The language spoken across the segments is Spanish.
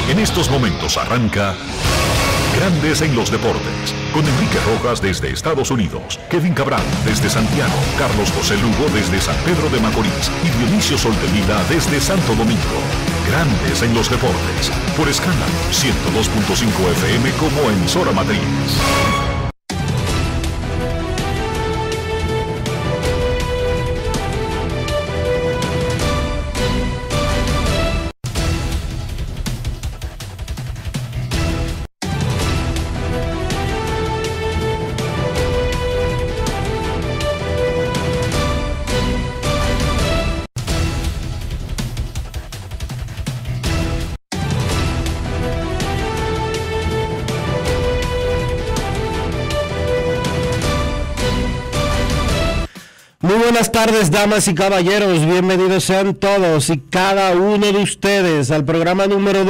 En estos momentos arranca Grandes en los Deportes, con Enrique Rojas desde Estados Unidos, Kevin Cabral desde Santiago, Carlos José Lugo desde San Pedro de Macorís y Dionisio Solterida desde Santo Domingo. Grandes en los Deportes, por Escándalo 102.5 FM como emisora matriz. Buenas tardes, damas y caballeros, bienvenidos sean todos y cada uno de ustedes al programa número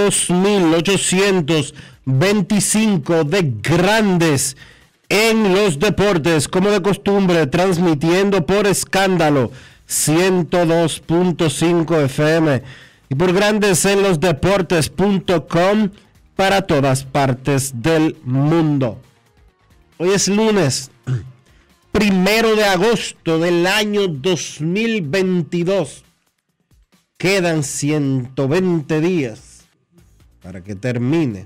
2825 de Grandes en los Deportes, como de costumbre, transmitiendo por Escándalo 102.5 FM y por grandesenlosdeportes.com para todas partes del mundo. Hoy es lunes 1 de agosto del año 2022. Quedan 120 días para que termine.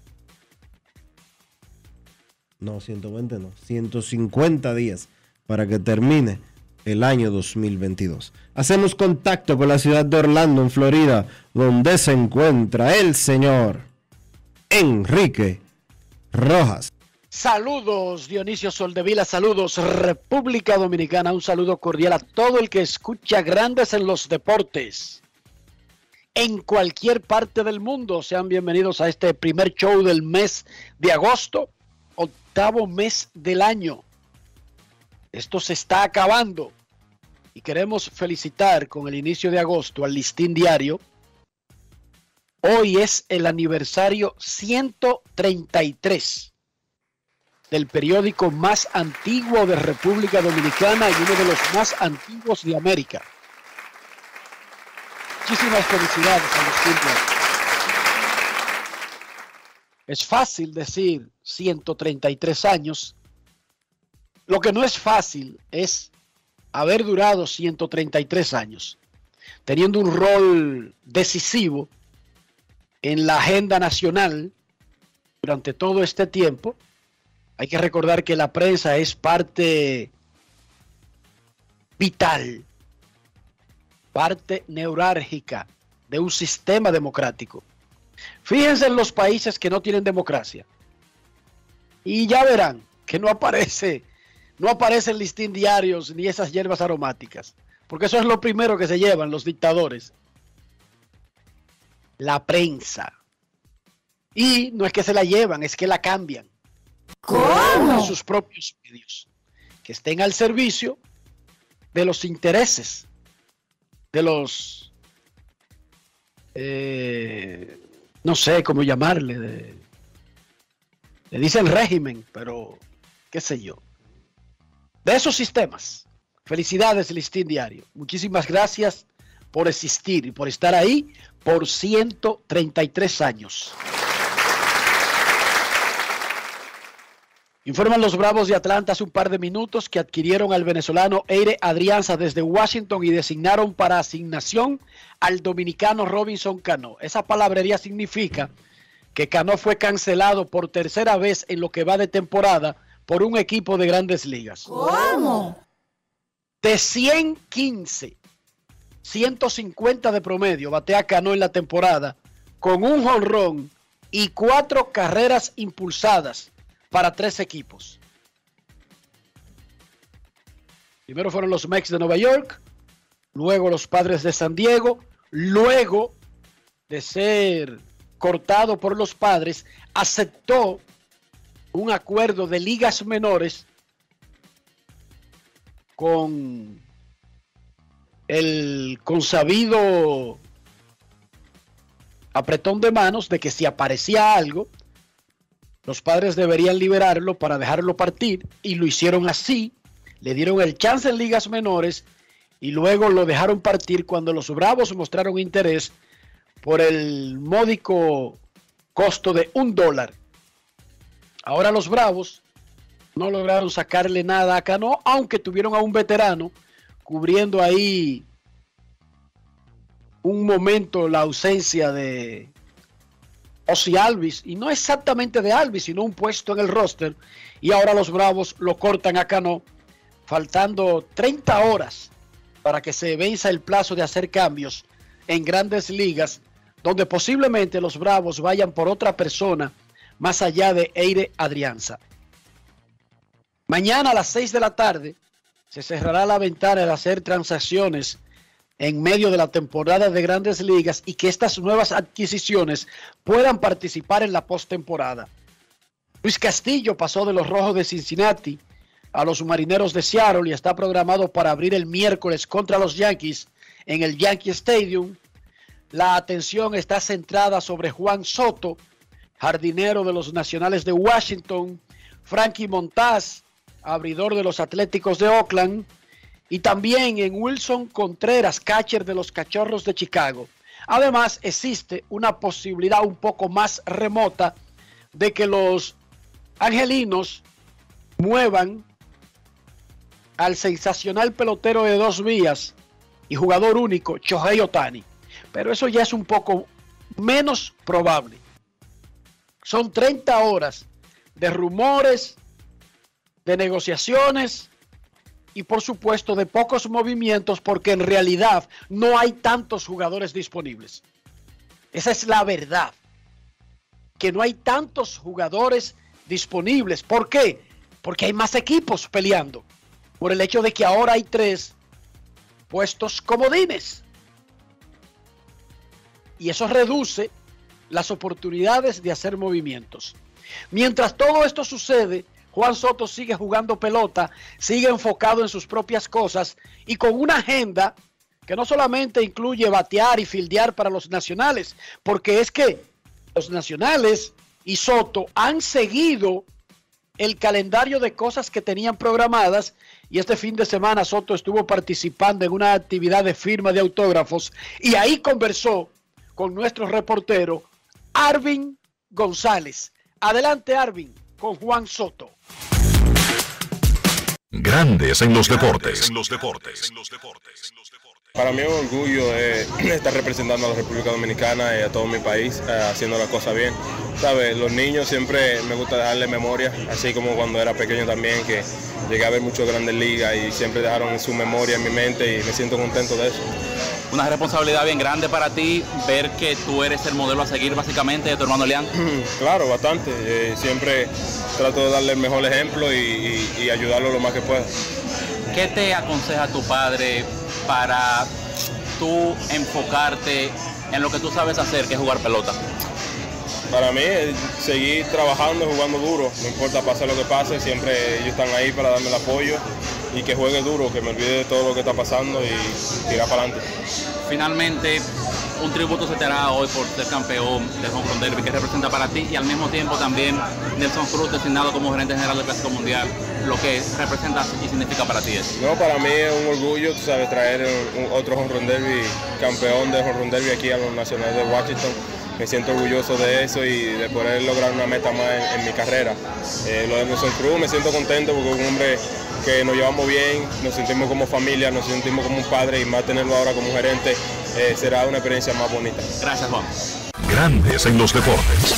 No, 120 no, 150 días para que termine el año 2022. Hacemos contacto con la ciudad de Orlando, en Florida, donde se encuentra el señor Enrique Rojas. Saludos Dionisio Soldevila, saludos República Dominicana, un saludo cordial a todo el que escucha Grandes en los Deportes. En cualquier parte del mundo, sean bienvenidos a este primer show del mes de agosto, octavo mes del año. Esto se está acabando y queremos felicitar con el inicio de agosto al Listín Diario. Hoy es el aniversario 133 del periódico más antiguo de República Dominicana y uno de los más antiguos de América. Muchísimas felicidades a los simples. Es fácil decir 133 años. Lo que no es fácil es haber durado 133 años, teniendo un rol decisivo en la agenda nacional durante todo este tiempo. Hay que recordar que la prensa es parte vital, parte neurálgica de un sistema democrático. Fíjense en los países que no tienen democracia y ya verán que no aparecen listín diarios ni esas hierbas aromáticas, porque eso es lo primero que se llevan los dictadores, la prensa. Y no es que se la llevan, es que la cambian. ¿Cómo? Sus propios medios que estén al servicio de los intereses de los no sé cómo llamarle, le dicen régimen, pero qué sé yo, de esos sistemas. Felicidades Listín Diario, muchísimas gracias por existir y por estar ahí por 133 años. Informan los Bravos de Atlanta hace un par de minutos que adquirieron al venezolano Eire Adrianza desde Washington y designaron para asignación al dominicano Robinson Cano. Esa palabrería significa que Cano fue cancelado por tercera vez en lo que va de temporada por un equipo de Grandes Ligas. ¿Cómo? De 115, 150 de promedio batea Cano en la temporada con un jonrón y 4 carreras impulsadas para 3 equipos. Primero fueron los Mets de Nueva York, luego los Padres de San Diego, luego de ser cortado por los Padres, aceptó un acuerdo de ligas menores con el consabido apretón de manos de que si aparecía algo, los Padres deberían liberarlo para dejarlo partir, y lo hicieron así. Le dieron el chance en ligas menores y luego lo dejaron partir cuando los Bravos mostraron interés por el módico costo de $1. Ahora los Bravos no lograron sacarle nada a Cano, aunque tuvieron a un veterano cubriendo ahí un momento la ausencia de Ozzie Albies, y no exactamente de Albies, sino un puesto en el roster, y ahora los Bravos lo cortan a Cano, faltando 30 horas para que se venza el plazo de hacer cambios en Grandes Ligas, donde posiblemente los Bravos vayan por otra persona más allá de Eire Adrianza. Mañana a las 6 de la tarde se cerrará la ventana de hacer transacciones en medio de la temporada de Grandes Ligas y que estas nuevas adquisiciones puedan participar en la postemporada. Luis Castillo pasó de los Rojos de Cincinnati a los Marineros de Seattle y está programado para abrir el miércoles contra los Yankees en el Yankee Stadium. La atención está centrada sobre Juan Soto, jardinero de los Nacionales de Washington, Frankie Montas, abridor de los Atléticos de Oakland, y también en Wilson Contreras, catcher de los Cachorros de Chicago. Además, existe una posibilidad un poco más remota de que los angelinos muevan al sensacional pelotero de 2 vías y jugador único, Shohei Ohtani. Pero eso ya es un poco menos probable. Son 30 horas de rumores, de negociaciones y por supuesto de pocos movimientos, porque en realidad no hay tantos jugadores disponibles. Esa es la verdad, que no hay tantos jugadores disponibles. ¿Por qué? Porque hay más equipos peleando, por el hecho de que ahora hay 3 puestos comodines. Y eso reduce las oportunidades de hacer movimientos. Mientras todo esto sucede, Juan Soto sigue jugando pelota, sigue enfocado en sus propias cosas y con una agenda que no solamente incluye batear y fildear para los nacionales, porque es que los nacionales y Soto han seguido el calendario de cosas que tenían programadas, y este fin de semana Soto estuvo participando en una actividad de firma de autógrafos y ahí conversó con nuestro reportero Arvin González. Adelante, Arvin, con Juan Soto. Grandes en los deportes. Para mí es un orgullo estar representando a la República Dominicana y a todo mi país, haciendo las cosas bien. ¿Sabes? Los niños siempre me gusta dejarles memoria, así como cuando era pequeño también, que llegué a ver muchos Grandes Ligas y siempre dejaron su memoria en mi mente y me siento contento de eso. Una responsabilidad bien grande para ti, ver que tú eres el modelo a seguir básicamente de tu hermano Elian. Claro, bastante. Siempre trato de darle el mejor ejemplo y ayudarlo lo más que pueda. ¿Qué te aconseja tu padre para tú enfocarte en lo que tú sabes hacer, que es jugar pelota? Para mí, seguir trabajando, jugando duro, no importa pase lo que pase, siempre ellos están ahí para darme el apoyo y que juegue duro, que me olvide de todo lo que está pasando y tirar para adelante. Finalmente, un tributo se te hará hoy por ser campeón del Home Run Derby, que representa para ti, y al mismo tiempo también Nelson Cruz designado como gerente general del Clásico Mundial, lo que representa y significa para ti eso. No, para mí es un orgullo, tú sabes, traer otro Home Run Derby, campeón del Home Run Derby aquí a los Nacionales de Washington. Me siento orgulloso de eso y de poder lograr una meta más en mi carrera. Lo de Nelson Cruz, me siento contento porque es un hombre que nos llevamos bien, nos sentimos como familia, nos sentimos como un padre, y más tenerlo ahora como gerente será una experiencia más bonita. Gracias, Juan. Grandes en los deportes.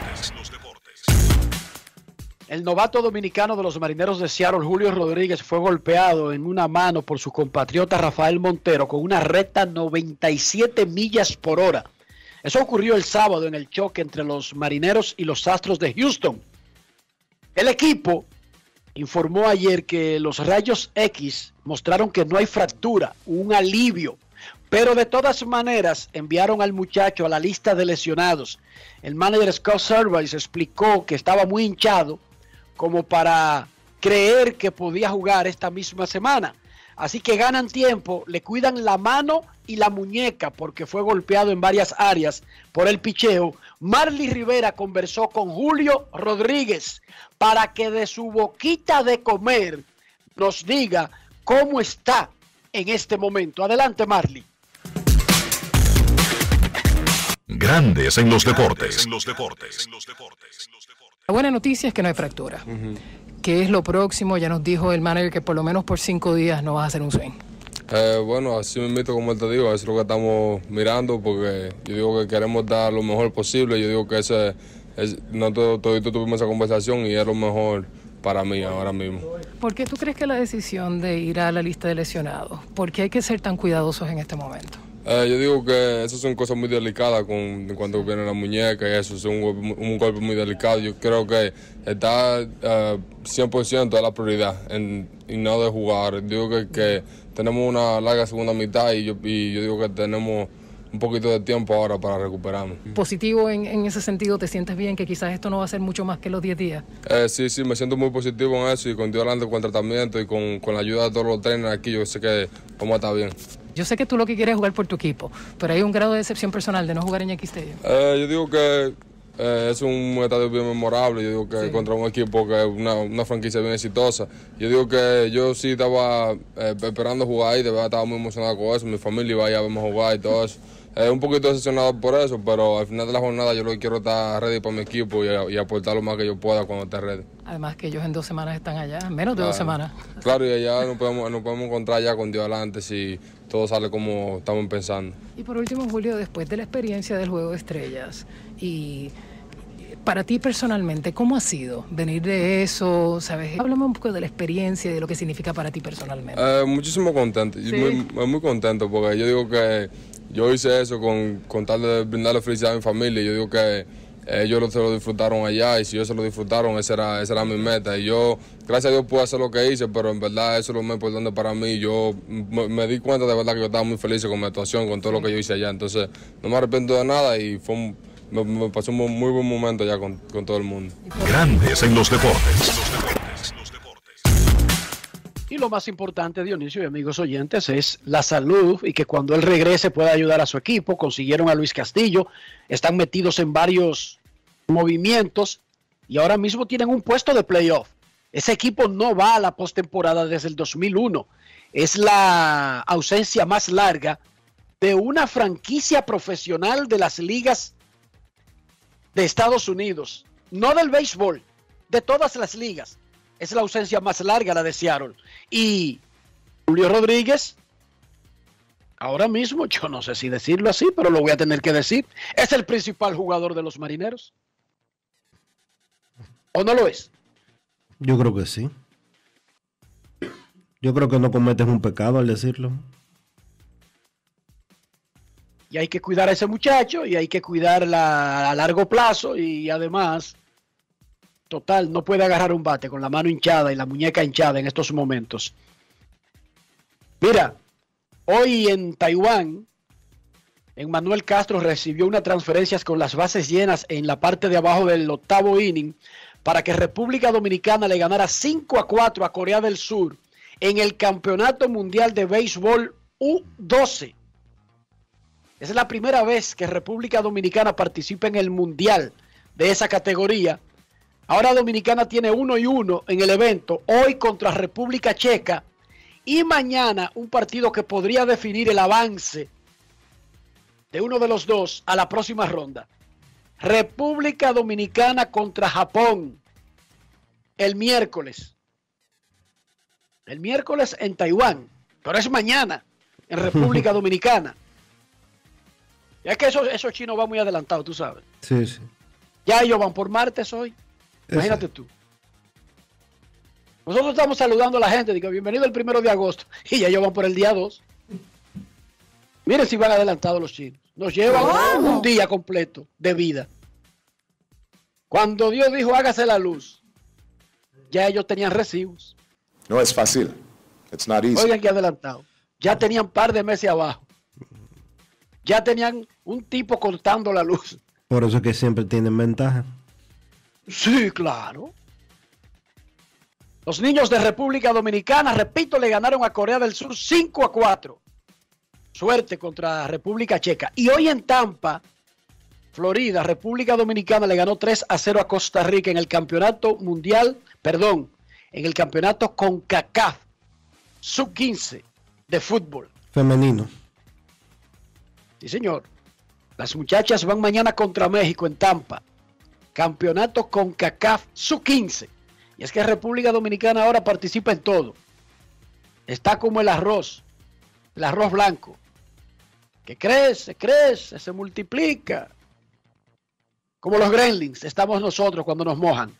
El novato dominicano de los Marineros de Seattle, Julio Rodríguez, fue golpeado en una mano por su compatriota Rafael Montero con una recta 97 millas por hora. Eso ocurrió el sábado en el choque entre los Marineros y los Astros de Houston. El equipo informó ayer que los rayos X mostraron que no hay fractura, un alivio, pero de todas maneras enviaron al muchacho a la lista de lesionados. El manager Scott Servais explicó que estaba muy hinchado como para creer que podía jugar esta misma semana. Así que ganan tiempo, le cuidan la mano y la muñeca porque fue golpeado en varias áreas por el picheo. Marly Rivera conversó con Julio Rodríguez para que de su boquita de comer nos diga cómo está en este momento. Adelante, Marly. Grandes en los deportes. La buena noticia es que no hay fractura. ¿Qué es lo próximo? Ya nos dijo el manager que por lo menos por 5 días no vas a hacer un swing. Bueno, así mismo como te digo, es lo que estamos mirando, porque yo digo que queremos dar lo mejor posible. Yo digo que no todito tuvimos esa conversación y es lo mejor para mí ahora mismo. ¿Por qué tú crees que la decisión de ir a la lista de lesionados? ¿Por qué hay que ser tan cuidadosos en este momento? Yo digo que esas son cosas muy delicadas en cuanto viene la muñeca y eso es un golpe muy delicado. Yo creo que está 100% de la prioridad y no de jugar. Digo que tenemos una larga segunda mitad y yo digo que tenemos un poquito de tiempo ahora para recuperarnos. ¿Positivo en ese sentido? ¿Te sientes bien que quizás esto no va a ser mucho más que los 10 días? Sí, me siento muy positivo en eso y con Dios adelante, con el tratamiento y con la ayuda de todos los trainers aquí, yo sé que vamos a estar bien. Yo sé que tú lo que quieres es jugar por tu equipo, pero hay un grado de decepción personal de no jugar en Yankee Stadium. Yo digo que es un estadio bien memorable. Yo digo que sí, contra un equipo que es una franquicia bien exitosa. Yo digo que yo sí estaba esperando jugar ahí, de verdad estaba muy emocionado con eso. Mi familia iba a verme jugar y todo eso. Un poquito decepcionado por eso, pero al final de la jornada yo lo que quiero estar ready para mi equipo y aportar lo más que yo pueda cuando esté ready. Además que ellos en 2 semanas están allá, menos de 2 semanas. Claro, y allá nos podemos encontrar ya con Dios adelante si todo sale como estamos pensando. Y por último, Julio, después de la experiencia del Juego de Estrellas, y para ti personalmente, ¿cómo ha sido venir de eso? ¿Sabes? Háblame un poco de la experiencia y de lo que significa para ti personalmente. Muchísimo contento, ¿Sí? muy contento, porque yo digo que yo hice eso con tal de brindarle felicidad a mi familia. Yo digo que ellos se lo disfrutaron allá y si ellos se lo disfrutaron, esa era mi meta. Y yo, gracias a Dios, pude hacer lo que hice, pero en verdad eso es lo más importante para mí. Yo me di cuenta de verdad que yo estaba muy feliz con mi actuación, con todo lo que yo hice allá. Entonces, no me arrepiento de nada y me pasó un muy buen momento allá con todo el mundo. Grandes en los deportes. Y lo más importante, Dionisio y amigos oyentes, es la salud y que cuando él regrese pueda ayudar a su equipo. Consiguieron a Luis Castillo, están metidos en varios movimientos y ahora mismo tienen un puesto de playoff. Ese equipo no va a la postemporada desde el 2001. Es la ausencia más larga de una franquicia profesional de las ligas de Estados Unidos, no del béisbol, de todas las ligas. Es la ausencia más larga, la de Seattle. Y Julio Rodríguez, ahora mismo, yo no sé si decirlo así, pero lo voy a tener que decir, es el principal jugador de los Marineros. ¿O no lo es? Yo creo que sí. Yo creo que no cometes un pecado al decirlo. Y hay que cuidar a ese muchacho y hay que cuidarla a largo plazo y además... Total, no puede agarrar un bate con la mano hinchada y la muñeca hinchada en estos momentos. Mira, hoy en Taiwán, Emmanuel Castro recibió unas transferencias con las bases llenas en la parte de abajo del 8º inning para que República Dominicana le ganara 5-4 a Corea del Sur en el Campeonato Mundial de Béisbol U12. Es la primera vez que República Dominicana participa en el Mundial de esa categoría. Ahora Dominicana tiene 1-1 en el evento, hoy contra República Checa y mañana un partido que podría definir el avance de uno de los dos a la próxima ronda. República Dominicana contra Japón el miércoles. El miércoles en Taiwán, pero es mañana en República Dominicana. Ya que esos chinos van muy adelantados, tú sabes. Sí, sí. Ya ellos van por martes hoy. Imagínate tú. Nosotros estamos saludando a la gente, digo, bienvenido el 1 de agosto, y ya ellos van por el día 2. Miren si van adelantados los chinos. Nos llevan un día completo de vida. Cuando Dios dijo, hágase la luz, ya ellos tenían recibos. No es fácil. It's not easy. Oigan que adelantado. Ya tenían un par de meses abajo. Ya tenían un tipo cortando la luz. Por eso es que siempre tienen ventaja. Sí, claro. Los niños de República Dominicana, repito, le ganaron a Corea del Sur 5-4. Suerte contra República Checa. Y hoy en Tampa, Florida, República Dominicana le ganó 3-0 a Costa Rica en el campeonato mundial, en el campeonato CONCACAF Sub-15 de fútbol. Femenino. Sí, señor. Las muchachas van mañana contra México en Tampa. Campeonato CONCACAF Sub-15. Y es que República Dominicana ahora participa en todo. Está como el arroz blanco, que crece, se multiplica. Como los gremlins, estamos nosotros cuando nos mojan.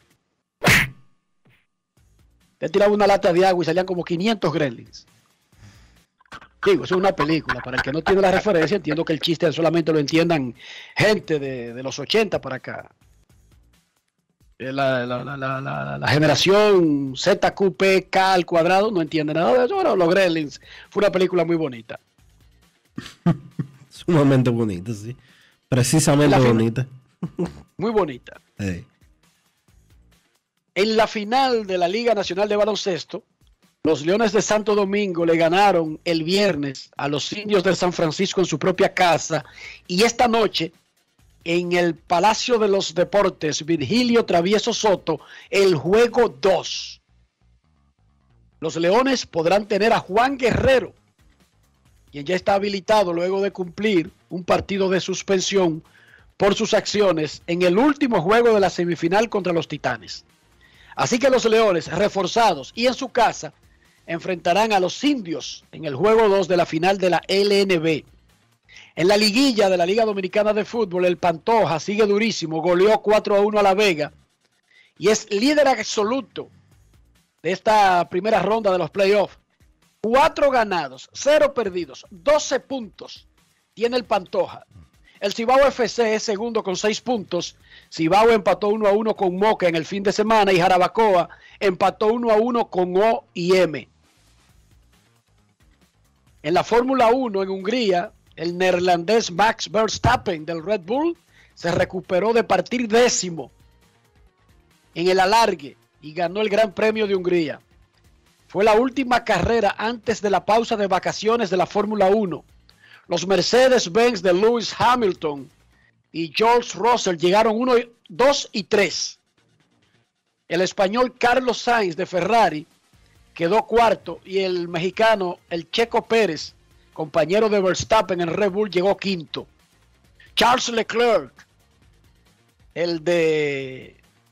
Te tiraba una lata de agua y salían como 500 gremlins. Digo, eso es una película. Para el que no tiene la referencia, entiendo que el chiste solamente lo entiendan gente de los 80 para acá. La generación ZQPK al cuadrado no entiende nada de eso. Bueno, los gremlins fue una película muy bonita. Sumamente bonita, sí. Precisamente bonita. Muy bonita. Hey. En la final de la Liga Nacional de Baloncesto, los Leones de Santo Domingo le ganaron el viernes a los Indios de San Francisco en su propia casa. Y esta noche, en el Palacio de los Deportes, Virgilio Travieso Soto, el juego 2. Los Leones podrán tener a Juan Guerrero, quien ya está habilitado luego de cumplir un partido de suspensión por sus acciones en el último juego de la semifinal contra los Titanes. Así que los Leones, reforzados y en su casa, enfrentarán a los Indios en el juego 2 de la final de la LNB. En la liguilla de la Liga Dominicana de Fútbol, el Pantoja sigue durísimo, goleó 4-1 a La Vega y es líder absoluto de esta primera ronda de los playoffs. 4 ganados, 0 perdidos, 12 puntos tiene el Pantoja. El Cibao FC es segundo con 6 puntos. Cibao empató 1-1 con Moca en el fin de semana y Jarabacoa empató 1-1 con OIM. En la Fórmula 1 en Hungría, el neerlandés Max Verstappen del Red Bull se recuperó de partir 10º en el alargue y ganó el Gran Premio de Hungría. Fue la última carrera antes de la pausa de vacaciones de la Fórmula 1. Los Mercedes-Benz de Lewis Hamilton y George Russell llegaron 1, 2 y 3. El español Carlos Sainz de Ferrari quedó cuarto y el mexicano, el Checo Pérez, compañero de Verstappen en Red Bull, llegó quinto. Charles Leclerc, el de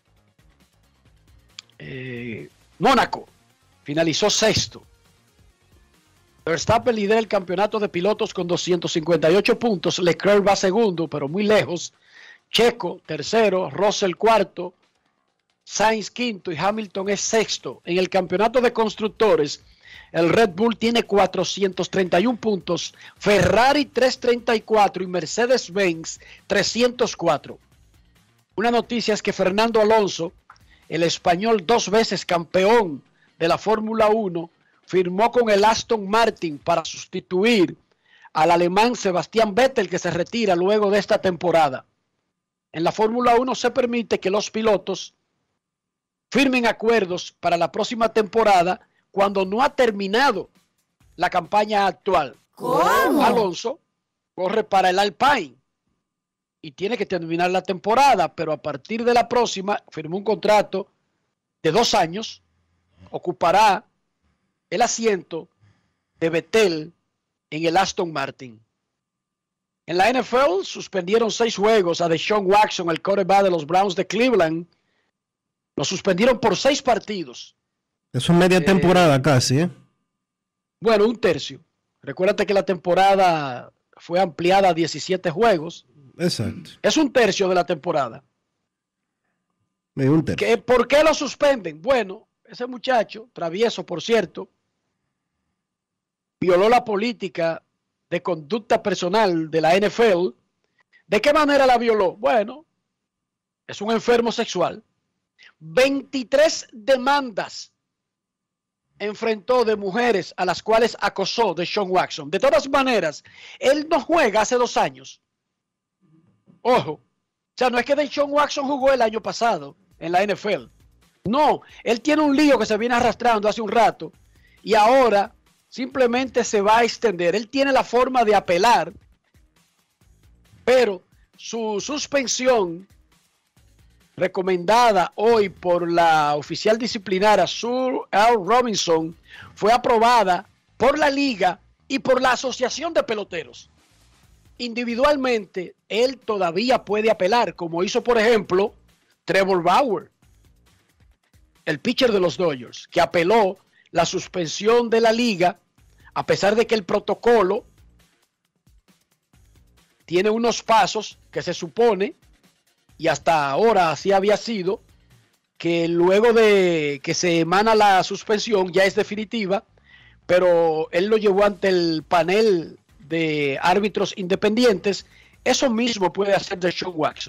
Mónaco, finalizó sexto. Verstappen lidera el campeonato de pilotos con 258 puntos. Leclerc va segundo, pero muy lejos. Checo tercero, Russell cuarto, Sainz quinto y Hamilton es sexto. En el campeonato de constructores, el Red Bull tiene 431 puntos, Ferrari 334 y Mercedes-Benz 304. Una noticia es que Fernando Alonso, el español 2 veces campeón de la Fórmula 1, firmó con el Aston Martin para sustituir al alemán Sebastian Vettel, que se retira luego de esta temporada. En la Fórmula 1 se permite que los pilotos firmen acuerdos para la próxima temporada cuando no ha terminado la campaña actual. ¿Cómo? Alonso corre para el Alpine y tiene que terminar la temporada, pero a partir de la próxima firmó un contrato de 2 años, ocupará el asiento de Vettel en el Aston Martin. En la NFL suspendieron 6 juegos a Deshaun Watson, el quarterback de los Browns de Cleveland. Lo suspendieron por 6 partidos. Eso es media temporada casi, ¿eh? Bueno, un tercio. Recuérdate que la temporada fue ampliada a 17 juegos. Exacto. Es un tercio de la temporada. Un tercio. ¿Por qué lo suspenden? Bueno, ese muchacho, travieso por cierto, violó la política de conducta personal de la NFL. ¿De qué manera la violó? Bueno, es un enfermo sexual. 23 demandas enfrentó de mujeres a las cuales acosó Deshaun Watson. De todas maneras, él no juega hace 2 años. Ojo, o sea, no es que Deshaun Watson jugó el año pasado en la NFL. No, él tiene un lío que se viene arrastrando hace un rato y ahora simplemente se va a extender. Él tiene la forma de apelar, pero su suspensión recomendada hoy por la oficial disciplinaria Sue L. Robinson fue aprobada por la liga y por la Asociación de Peloteros. individualmente él todavía puede apelar, como hizo, por ejemplo, Trevor Bauer, el pitcher de los Dodgers, que apeló la suspensión de la liga, a pesar de que el protocolo tiene unos pasos que se supone, y hasta ahora así había sido, que luego de que se emana la suspensión ya es definitiva, pero él lo llevó ante el panel de árbitros independientes. Eso mismo puede hacer Deshaun Watson.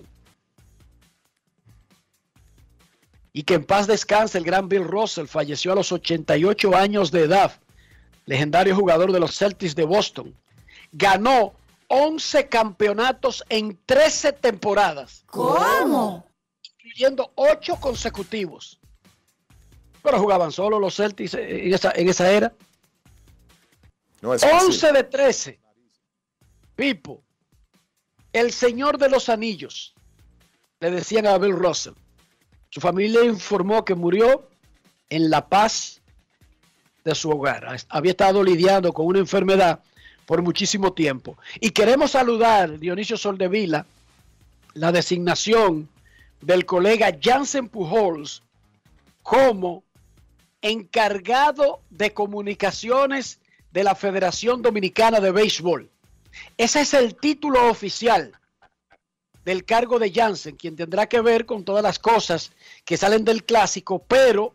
Y que en paz descanse el gran Bill Russell, falleció a los 88 años de edad, legendario jugador de los Celtics de Boston. Ganó 11 campeonatos en 13 temporadas. ¿Cómo? Incluyendo 8 consecutivos. Pero jugaban solo los Celtics en esa era. No es fácil. 11 de 13. Pipo, el señor de los anillos, le decían a Bill Russell. Su familia informó que murió en la paz de su hogar. Había estado lidiando con una enfermedad por muchísimo tiempo. Y queremos saludar, Dionisio Soldevila, la designación del colega Jansen Pujols como encargado de comunicaciones de la Federación Dominicana de Béisbol. Ese es el título oficial del cargo de Jansen, quien tendrá que ver con todas las cosas que salen del clásico, pero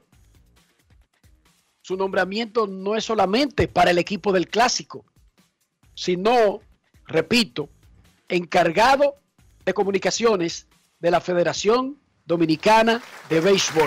su nombramiento no es solamente para el equipo del clásico, sino, repito, encargado de comunicaciones de la Federación Dominicana de Béisbol.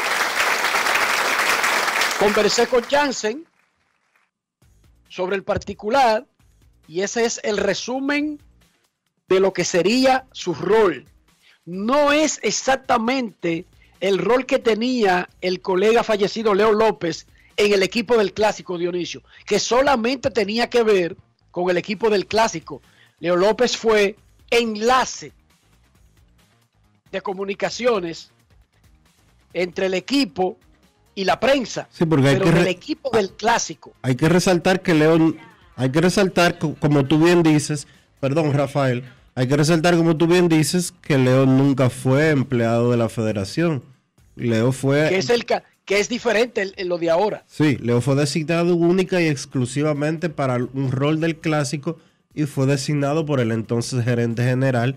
Conversé con Jansen sobre el particular y ese es el resumen de lo que sería su rol. No es exactamente el rol que tenía el colega fallecido Leo López en el equipo del clásico, Dionisio, que solamente tenía que ver con el equipo del clásico. Leo López fue enlace de comunicaciones entre el equipo y la prensa, sí, porque hay pero el equipo del clásico. Hay que resaltar que León, como tú bien dices, perdón, Rafael, hay que resaltar, como tú bien dices, que León nunca fue empleado de la federación. Leo fue... Que es diferente en lo de ahora. Sí, Leo fue designado única y exclusivamente para un rol del clásico y fue designado por el entonces gerente general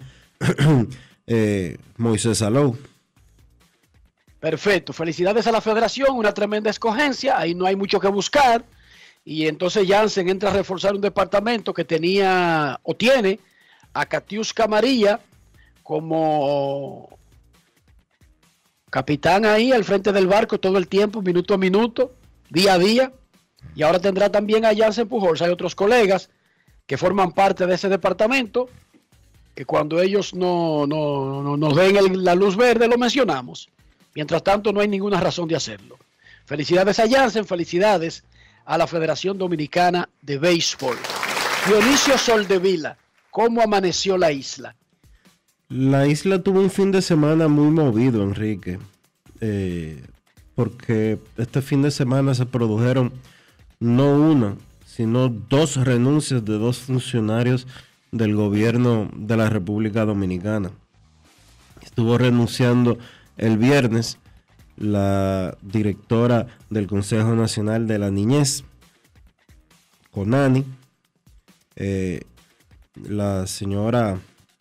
Moisés Alou. Perfecto, felicidades a la federación, una tremenda escogencia, ahí no hay mucho que buscar. Y entonces Jansen entra a reforzar un departamento que tenía o tiene a Katiuska María como capitán ahí al frente del barco todo el tiempo, minuto a minuto, día a día. Y ahora tendrá también a Jansen Pujols. Hay otros colegas que forman parte de ese departamento, que cuando ellos nos den la luz verde lo mencionamos. Mientras tanto no hay ninguna razón de hacerlo. Felicidades a Jansen, felicidades a la Federación Dominicana de Béisbol. Dionisio Soldevila, ¿cómo amaneció la isla? La isla tuvo un fin de semana muy movido, Enrique, porque este fin de semana se produjeron no una, sino 2 renuncias de 2 funcionarios del gobierno de la República Dominicana. Estuvo renunciando el viernes la directora del Consejo Nacional de la Niñez, CONANI, la señora,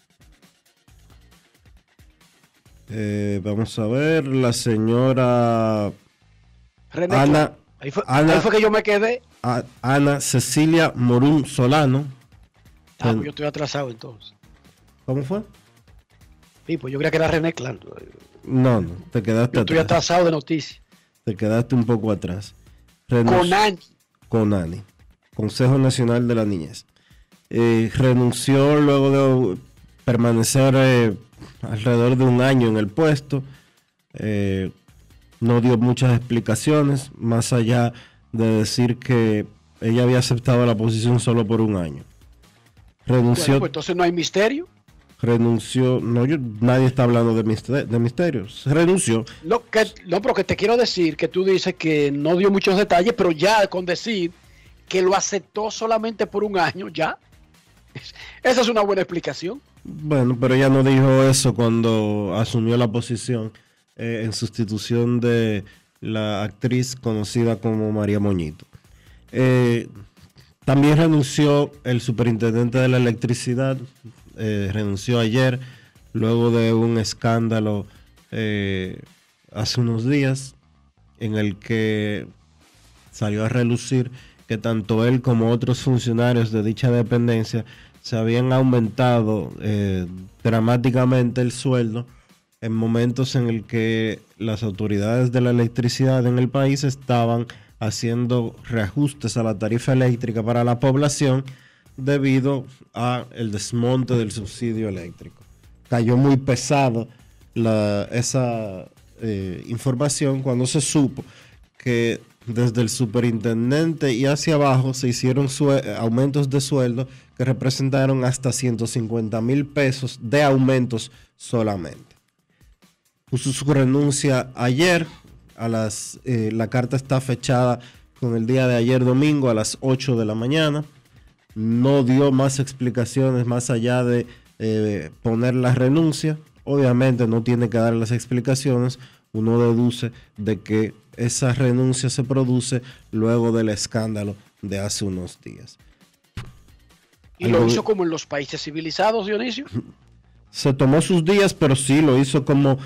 vamos a ver, la señora René, Ana, ahí fue que yo me quedé. Ana Cecilia Morún Solano. Pues yo estoy atrasado entonces. ¿Cómo fue? Sí, pues yo creía que era René Clan. No, te quedaste yo estoy atrasado de noticias. Te quedaste un poco atrás. CONANI, Consejo Nacional de la Niñez. Renunció luego de permanecer alrededor de un año en el puesto. No dio muchas explicaciones, más allá de decir que ella había aceptado la posición solo por un año. Renunció. Bueno, pues entonces no hay misterio. Renunció, nadie está hablando de misterios. Renunció. No, pero que te quiero decir que tú dices que no dio muchos detalles, pero ya con decir que lo aceptó solamente por un año, ya Esa es una buena explicación. Bueno, pero ella no dijo eso cuando asumió la posición en sustitución de la actriz conocida como María Moñito. También renunció el superintendente de la electricidad, renunció ayer, luego de un escándalo hace unos días en el que salió a relucir que tanto él como otros funcionarios de dicha dependencia se habían aumentado dramáticamente el sueldo en momentos en el que las autoridades de la electricidad en el país estaban haciendo reajustes a la tarifa eléctrica para la población debido a el desmonte del subsidio eléctrico. Cayó muy pesado esa información cuando se supo que desde el superintendente y hacia abajo se hicieron aumentos de sueldo que representaron hasta 150,000 pesos de aumentos solamente. Puso su renuncia ayer, la carta está fechada con el día de ayer domingo a las 8 de la mañana. No dio más explicaciones más allá de poner la renuncia. Obviamente no tiene que dar las explicaciones. Uno deduce de que esa renuncia se produce luego del escándalo de hace unos días. ¿Y lo hizo como en los países civilizados, Dionisio? Se tomó sus días, pero sí lo hizo como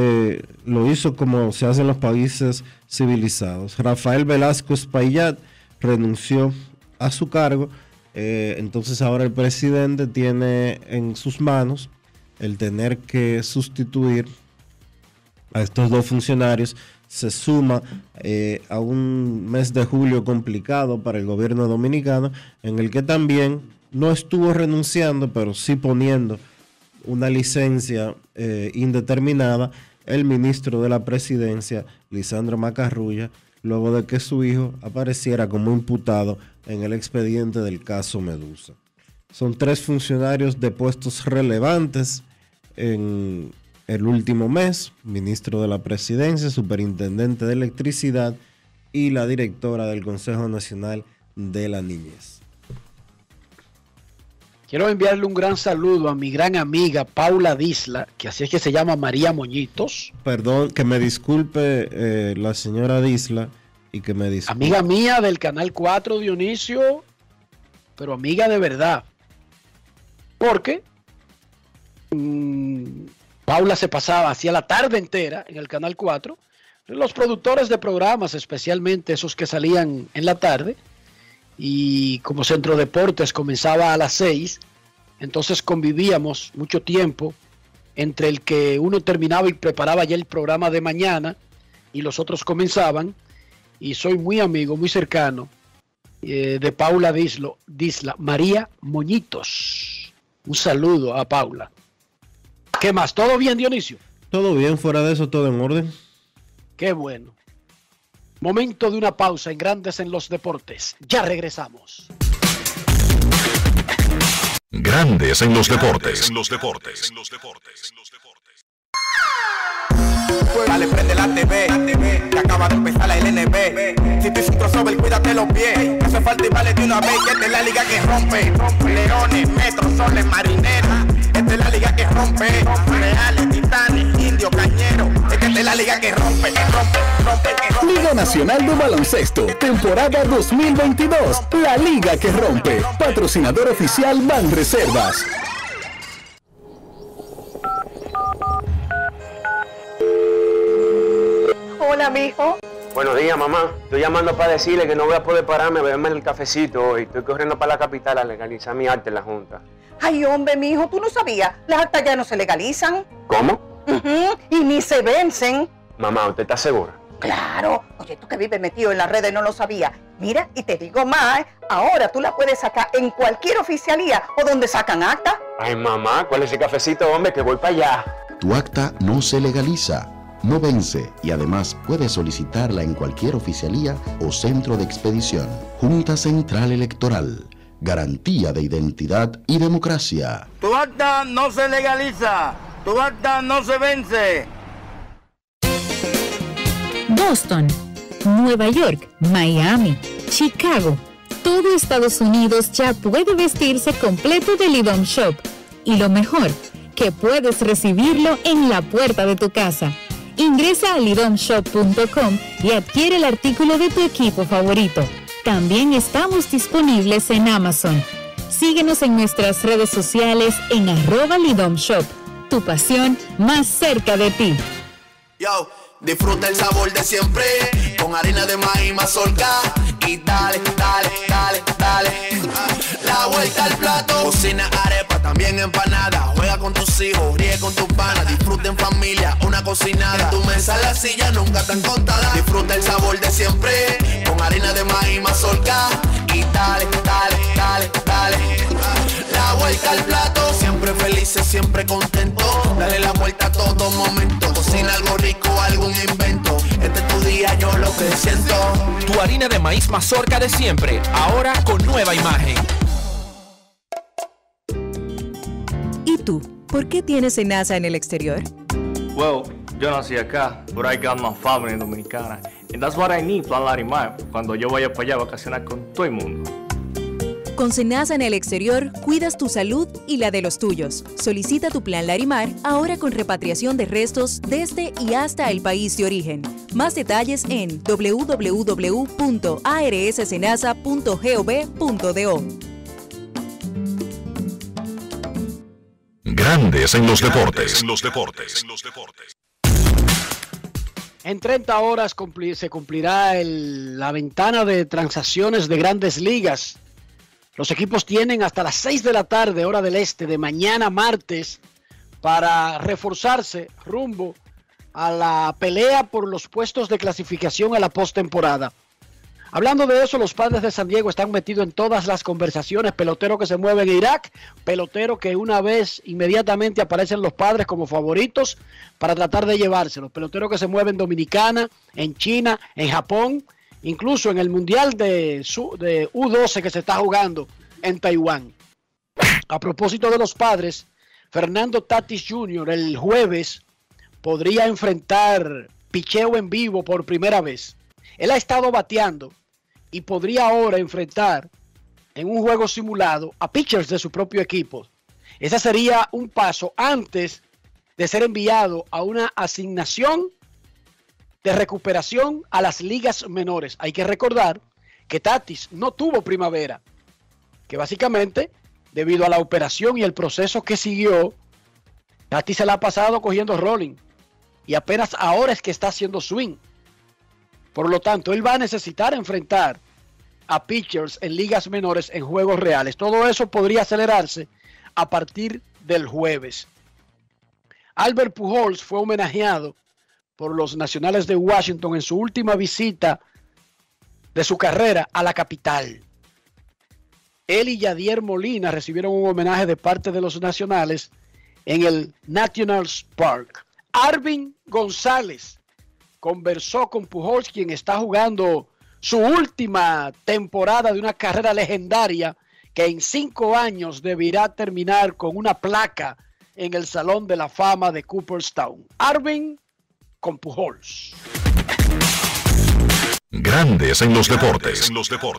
se hace en los países civilizados. Rafael Velasco Espaillat renunció a su cargo. Entonces ahora el presidente tiene en sus manos el tener que sustituir a estos dos funcionarios. Se suma a un mes de julio complicado para el gobierno dominicano, en el que también no estuvo renunciando, pero sí poniendo una licencia indeterminada el ministro de la presidencia, Lisandro Macarrulla, luego de que su hijo apareciera como imputado en el expediente del caso Medusa. Son 3 funcionarios de puestos relevantes en el último mes: ministro de la presidencia, superintendente de electricidad y la directora del Consejo Nacional de la Niñez. Quiero enviarle un gran saludo a mi gran amiga Paula Disla, que así es que se llama María Moñitos. Perdón, que me disculpe la señora Disla y que me disculpe. Amiga mía del Canal 4, Dionisio, pero amiga de verdad. Porque Paula se pasaba, hacía la tarde entera en el Canal 4. Los productores de programas, especialmente esos que salían en la tarde, y como Centro Deportes comenzaba a las 6, entonces convivíamos mucho tiempo entre el que uno terminaba y preparaba ya el programa de mañana y los otros comenzaban, y soy muy amigo, muy cercano de Paula Disla, María Moñitos. Un saludo a Paula. ¿Qué más? ¿Todo bien, Dionisio? Todo bien, fuera de eso, todo en orden. Qué bueno. Momento de una pausa en Grandes en los Deportes. Ya regresamos. Grandes en los Deportes. Dale, prende la TV, que acaba de empezar la LNB. Si tú hiciste un crossover, cuídate los pies. No hace falta y vale de una vez, que esta es la liga que rompe. Leones, metros, soles, marineras. Esta es la liga que rompe. Reales, titanes, indios, cañeros. Esta es la liga que rompe. Liga Nacional de Baloncesto, temporada 2022. La liga que rompe. Patrocinador oficial Banreservas. Hola, mijo. Buenos días, mamá. Estoy llamando para decirle que no voy a poder pararme a beberme el cafecito hoy. Estoy corriendo para la capital a legalizar mi acta en la Junta. Ay, hombre, mijo, ¿tú no sabías? Las actas ya no se legalizan. ¿Cómo? Y ni se vencen. Mamá, ¿usted está segura? Claro. Oye, tú que vives metido en las redes no lo sabías. Mira, y te digo más, ahora tú la puedes sacar en cualquier oficialía o donde sacan acta. Ay, mamá, ¿cuál es ese cafecito, hombre? Que voy para allá. Tu acta no se legaliza, no vence y además puedes solicitarla en cualquier oficialía o centro de expedición. Junta Central Electoral. Garantía de identidad y democracia. Tu acta no se legaliza. Tu acta no se vence. Boston, Nueva York, Miami, Chicago. todo Estados Unidos ya puede vestirse completo de Lidom Shop. Y lo mejor, que puedes recibirlo en la puerta de tu casa. Ingresa a lidomshop.com y adquiere el artículo de tu equipo favorito. También estamos disponibles en Amazon. Síguenos en nuestras redes sociales en @lidomshop. Tu pasión más cerca de ti. Yo, disfruta el sabor de siempre con harina de maíz mazorca y dale, dale, dale, dale. La vuelta al plato. Cocina arepa, también empanada. Juega con tus hijos, ríe con tus panas. Disfruta en familia, una cocinada. En tu mesa la silla nunca tan contada. Disfruta el sabor de siempre con harina de maíz mazorca y dale, dale, dale, dale. La vuelta al plato. Siempre felices, siempre contentos. Dale la vuelta a todo momento. Cocina algo rico, algún invento. Este es tu día, yo lo que siento. Tu harina de maíz mazorca de siempre, ahora con nueva imagen. ¿Y tú? ¿Por qué tienes SENASA en el exterior? Well, yo nací acá, but I got my family dominicana. And that's what I need, Plan Larimar, cuando yo vaya para allá a vacacionar con todo el mundo. Con SENASA en el exterior, cuidas tu salud y la de los tuyos. Solicita tu plan Larimar ahora con repatriación de restos desde y hasta el país de origen. Más detalles en www.arssenasa.gov.do. Grandes en los deportes. En 30 horas se cumplirá la ventana de transacciones de Grandes Ligas. Los equipos tienen hasta las 6 de la tarde, hora del este, de mañana martes, para reforzarse rumbo a la pelea por los puestos de clasificación a la postemporada. Hablando de eso, los Padres de San Diego están metidos en todas las conversaciones. Pelotero que se mueve en Irak, pelotero que una vez inmediatamente aparecen los Padres como favoritos para tratar de llevárselo. Pelotero que se mueve en Dominicana, en China, en Japón, incluso en el Mundial de U12 que se está jugando en Taiwán. A propósito de los Padres, Fernando Tatis Jr. el jueves podría enfrentar picheo en vivo por primera vez. Él ha estado bateando y podría ahora enfrentar en un juego simulado a pitchers de su propio equipo. Ese sería un paso antes de ser enviado a una asignación de recuperación a las ligas menores. Hay que recordar que Tatis no tuvo primavera, que básicamente, debido a la operación y el proceso que siguió, Tatis se la ha pasado cogiendo rolling y apenas ahora es que está haciendo swing. Por lo tanto, él va a necesitar enfrentar a pitchers en ligas menores en juegos reales. Todo eso podría acelerarse a partir del jueves. Albert Pujols fue homenajeado por los Nacionales de Washington en su última visita de su carrera a la capital. Él y Yadier Molina recibieron un homenaje de parte de los Nacionales en el Nationals Park. Arvin González conversó con Pujols, quien está jugando su última temporada de una carrera legendaria que en 5 años deberá terminar con una placa en el Salón de la Fama de Cooperstown. Arvin con Pujols. Grandes en los deportes.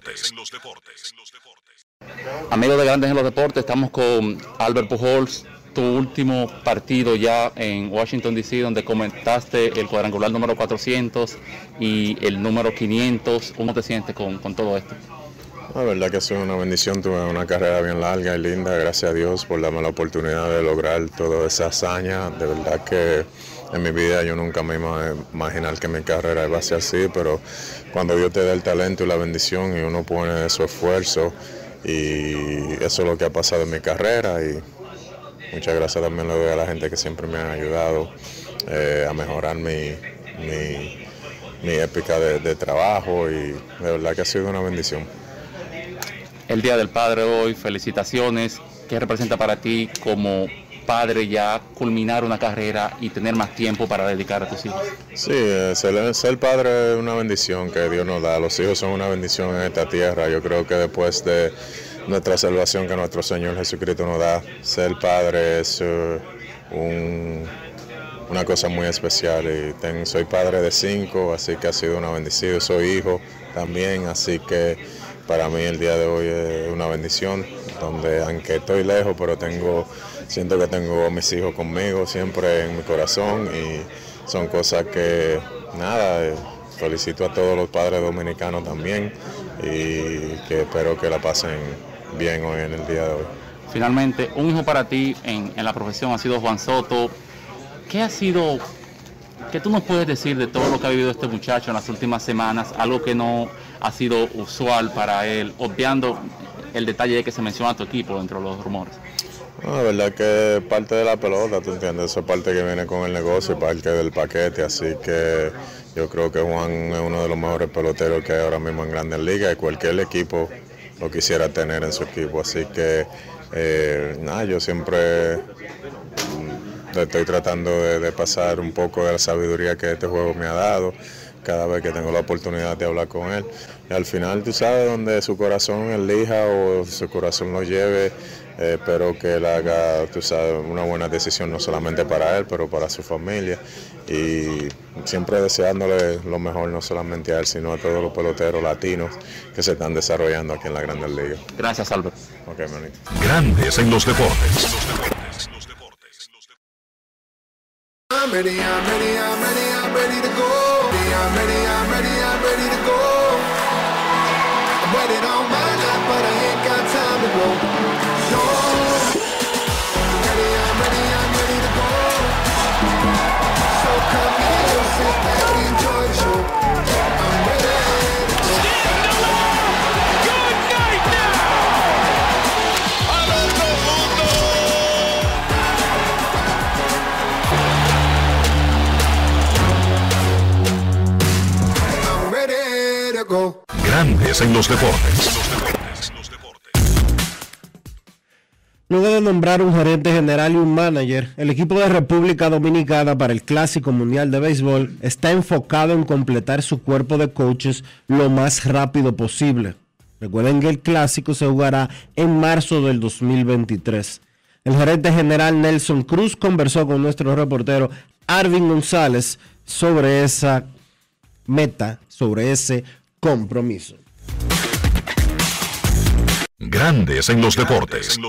Amigos de Grandes en los Deportes, estamos con Albert Pujols. Tu último partido ya en Washington D.C., donde comentaste el cuadrangular número 400 y el número 500. ¿Cómo te sientes con todo esto? La verdad que ha sido una bendición, tuve una carrera bien larga y linda, gracias a Dios por darme la oportunidad de lograr toda esa hazaña. De verdad que en mi vida yo nunca me iba a imaginar que mi carrera iba a ser así, pero cuando Dios te da el talento y la bendición y uno pone su esfuerzo, y eso es lo que ha pasado en mi carrera. Y muchas gracias también le doy a la gente que siempre me ha ayudado a mejorar mi épica de trabajo, y de verdad que ha sido una bendición. El Día del Padre hoy, felicitaciones. ¿Qué representa para ti como padre ya culminar una carrera y tener más tiempo para dedicar a tus hijos? Sí, ser padre es una bendición que Dios nos da. Los hijos son una bendición en esta tierra. Yo creo que después de nuestra salvación que nuestro Señor Jesucristo nos da, ser padre es una cosa muy especial. Y soy padre de 5, así que ha sido una bendición. Soy hijo también, así que para mí el día de hoy es una bendición, donde aunque estoy lejos, pero siento que tengo a mis hijos conmigo siempre en mi corazón y son cosas que, nada, felicito a todos los padres dominicanos también y que espero que la pasen bien hoy en el día de hoy. Finalmente, un hijo para ti en la profesión ha sido Juan Soto. ¿Qué tú nos puedes decir de todo lo que ha vivido este muchacho en las últimas semanas? Algo que no ha sido usual para él, obviando el detalle de que se menciona a tu equipo dentro de los rumores. La verdad que parte de la pelota, tú entiendes, eso es parte que viene con el negocio y parte del paquete, así que yo creo que Juan es uno de los mejores peloteros que hay ahora mismo en Grandes Ligas y cualquier equipo lo quisiera tener en su equipo, así que yo siempre estoy tratando de pasar un poco de la sabiduría que este juego me ha dado cada vez que tengo la oportunidad de hablar con él. Y al final, tú sabes, donde su corazón elija o su corazón lo lleve, espero que él haga, tú sabes, una buena decisión no solamente para él, pero para su familia. Y siempre deseándole lo mejor, no solamente a él, sino a todos los peloteros latinos que se están desarrollando aquí en la Grandes Ligas. Gracias, Albert. Ok, manito. Grandes en los deportes. I'm ready to go. I'm ready to go. I'm waiting all my life, but I ain't got time to go. No. I'm ready to go. So come here, sit back, enjoy the show. I'm ready to go. Stand alone. Good night now. ¡Al otro mundo! Grandes en los deportes. Luego de nombrar un gerente general y un manager, el equipo de República Dominicana para el Clásico Mundial de Béisbol está enfocado en completar su cuerpo de coaches lo más rápido posible. Recuerden que el Clásico se jugará en marzo del 2023. El gerente general Nelson Cruz conversó con nuestro reportero Arvin González sobre esa meta, sobre ese compromiso. Grandes en los deportes.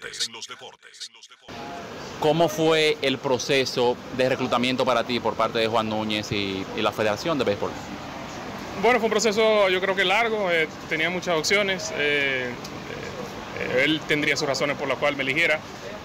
¿Cómo fue el proceso de reclutamiento para ti por parte de Juan Núñez y la Federación de Béisbol? Bueno, fue un proceso yo creo que largo, tenía muchas opciones, él tendría sus razones por las cuales me eligiera.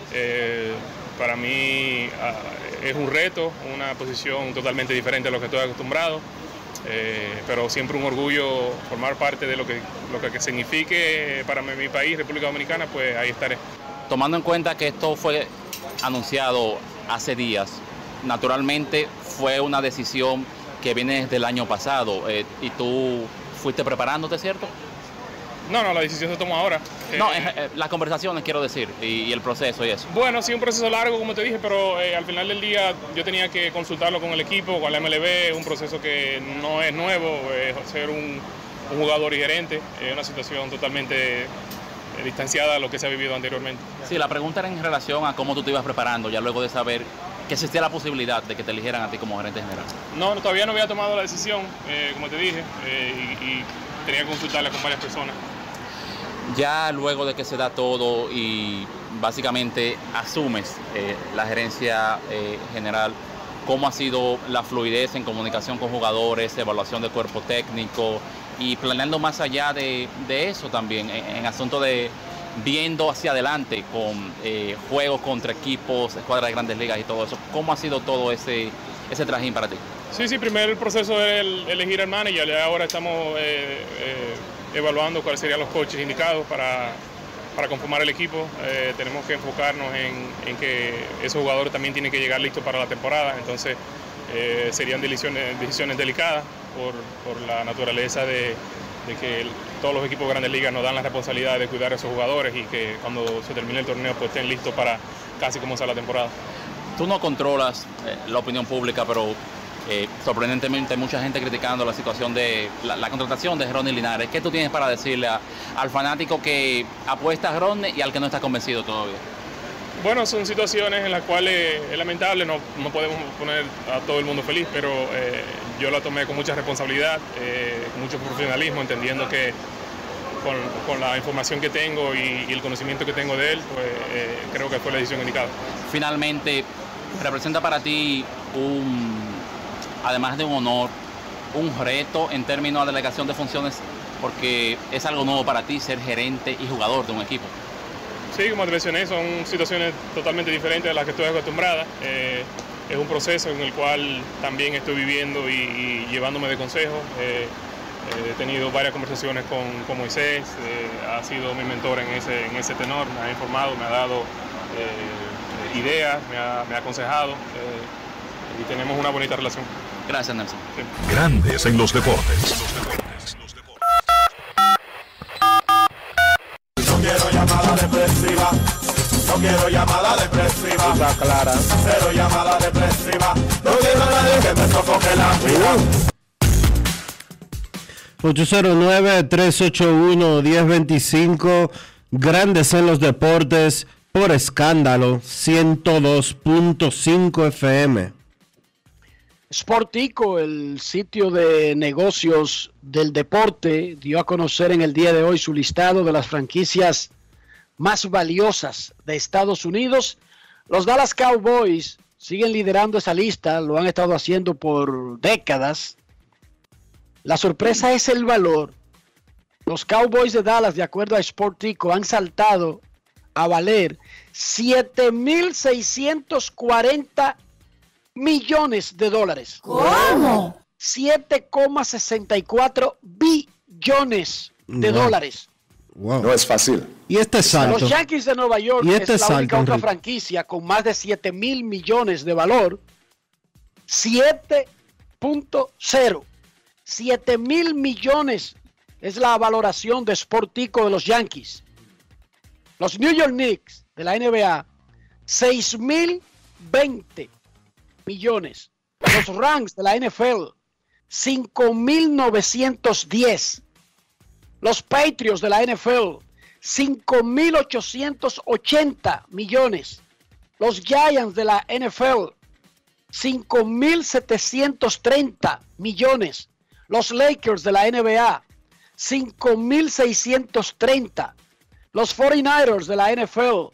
Para mí es un reto, una posición totalmente diferente a lo que estoy acostumbrado. Pero siempre un orgullo formar parte de lo que signifique para mi país, República Dominicana, pues ahí estaré. Tomando en cuenta que esto fue anunciado hace días, naturalmente fue una decisión que viene desde el año pasado y tú fuiste preparándote, ¿cierto? No, la decisión se tomó ahora. No, las conversaciones quiero decir y el proceso y eso. Bueno, sí, un proceso largo, como te dije, pero al final del día yo tenía que consultarlo con el equipo, con la MLB, un proceso que no es nuevo, ser un jugador y gerente, es una situación totalmente distanciada a lo que se ha vivido anteriormente. Sí, la pregunta era en relación a cómo tú te ibas preparando, ya luego de saber que existía la posibilidad de que te eligieran a ti como gerente general. No, todavía no había tomado la decisión, como te dije, y tenía que consultarla con varias personas. Ya luego de que se da todo y básicamente asumes la gerencia general, ¿cómo ha sido la fluidez en comunicación con jugadores, evaluación de cuerpo técnico y planeando más allá de eso también, en asunto de viendo hacia adelante con juegos contra equipos, escuadras de Grandes Ligas y todo eso? ¿Cómo ha sido todo ese trajín para ti? Sí, primero el proceso de elegir al manager, y ahora estamos evaluando cuáles serían los coaches indicados para conformar el equipo. Tenemos que enfocarnos en que esos jugadores también tienen que llegar listos para la temporada, entonces serían decisiones delicadas por la naturaleza de que todos los equipos de Grandes Ligas nos dan la responsabilidad de cuidar a esos jugadores y que cuando se termine el torneo pues estén listos para casi comenzar la temporada. Tú no controlas la opinión pública, pero sorprendentemente mucha gente criticando la situación de la contratación de Ronnie Linares. ¿Qué tú tienes para decirle al fanático que apuesta a Ronnie y al que no está convencido todavía? Bueno, son situaciones en las cuales es lamentable, no podemos poner a todo el mundo feliz, pero yo la tomé con mucha responsabilidad, mucho profesionalismo, entendiendo que con la información que tengo y el conocimiento que tengo de él, pues creo que fue la decisión indicada. Finalmente, representa para ti además de un honor, un reto en términos de delegación de funciones, porque es algo nuevo para ti ser gerente y jugador de un equipo. Sí, como te mencioné, son situaciones totalmente diferentes a las que estoy acostumbrada. Es un proceso en el cual también estoy viviendo y llevándome de consejos. He tenido varias conversaciones con Moisés, ha sido mi mentor en ese tenor, me ha informado, me ha dado ideas, me ha aconsejado y tenemos una bonita relación. Gracias, Nelson. Sí. Grandes en los deportes. No quiero llamada depresiva. No quiero llamada depresiva. Está clara. Cero llamada depresiva. No quiero a nadie que me sofoque la vida. 809-381-1025. Grandes en los deportes por Escándalo 102.5 FM. Sportico, el sitio de negocios del deporte, dio a conocer en el día de hoy su listado de las franquicias más valiosas de Estados Unidos. Los Dallas Cowboys siguen liderando esa lista, lo han estado haciendo por décadas. La sorpresa es el valor. Los Cowboys de Dallas, de acuerdo a Sportico, han saltado a valer $7,640 millones de dólares. ¿Cómo? 7,64 billones de dólares. Wow. No es fácil. Y este salto. Los Yankees de Nueva York ¿Y este es la única salto, otra Enrique? franquicia con más de 7,000 millones de valor. 7.0. 7,000 millones es la valoración de Sportico de los Yankees. Los New York Knicks de la NBA, 6,020 millones. Los Rams de la NFL, 5,910. Los Patriots de la NFL, 5,880 millones. Los Giants de la NFL, 5,730 millones. Los Lakers de la NBA, 5,630. Los 49ers de la NFL,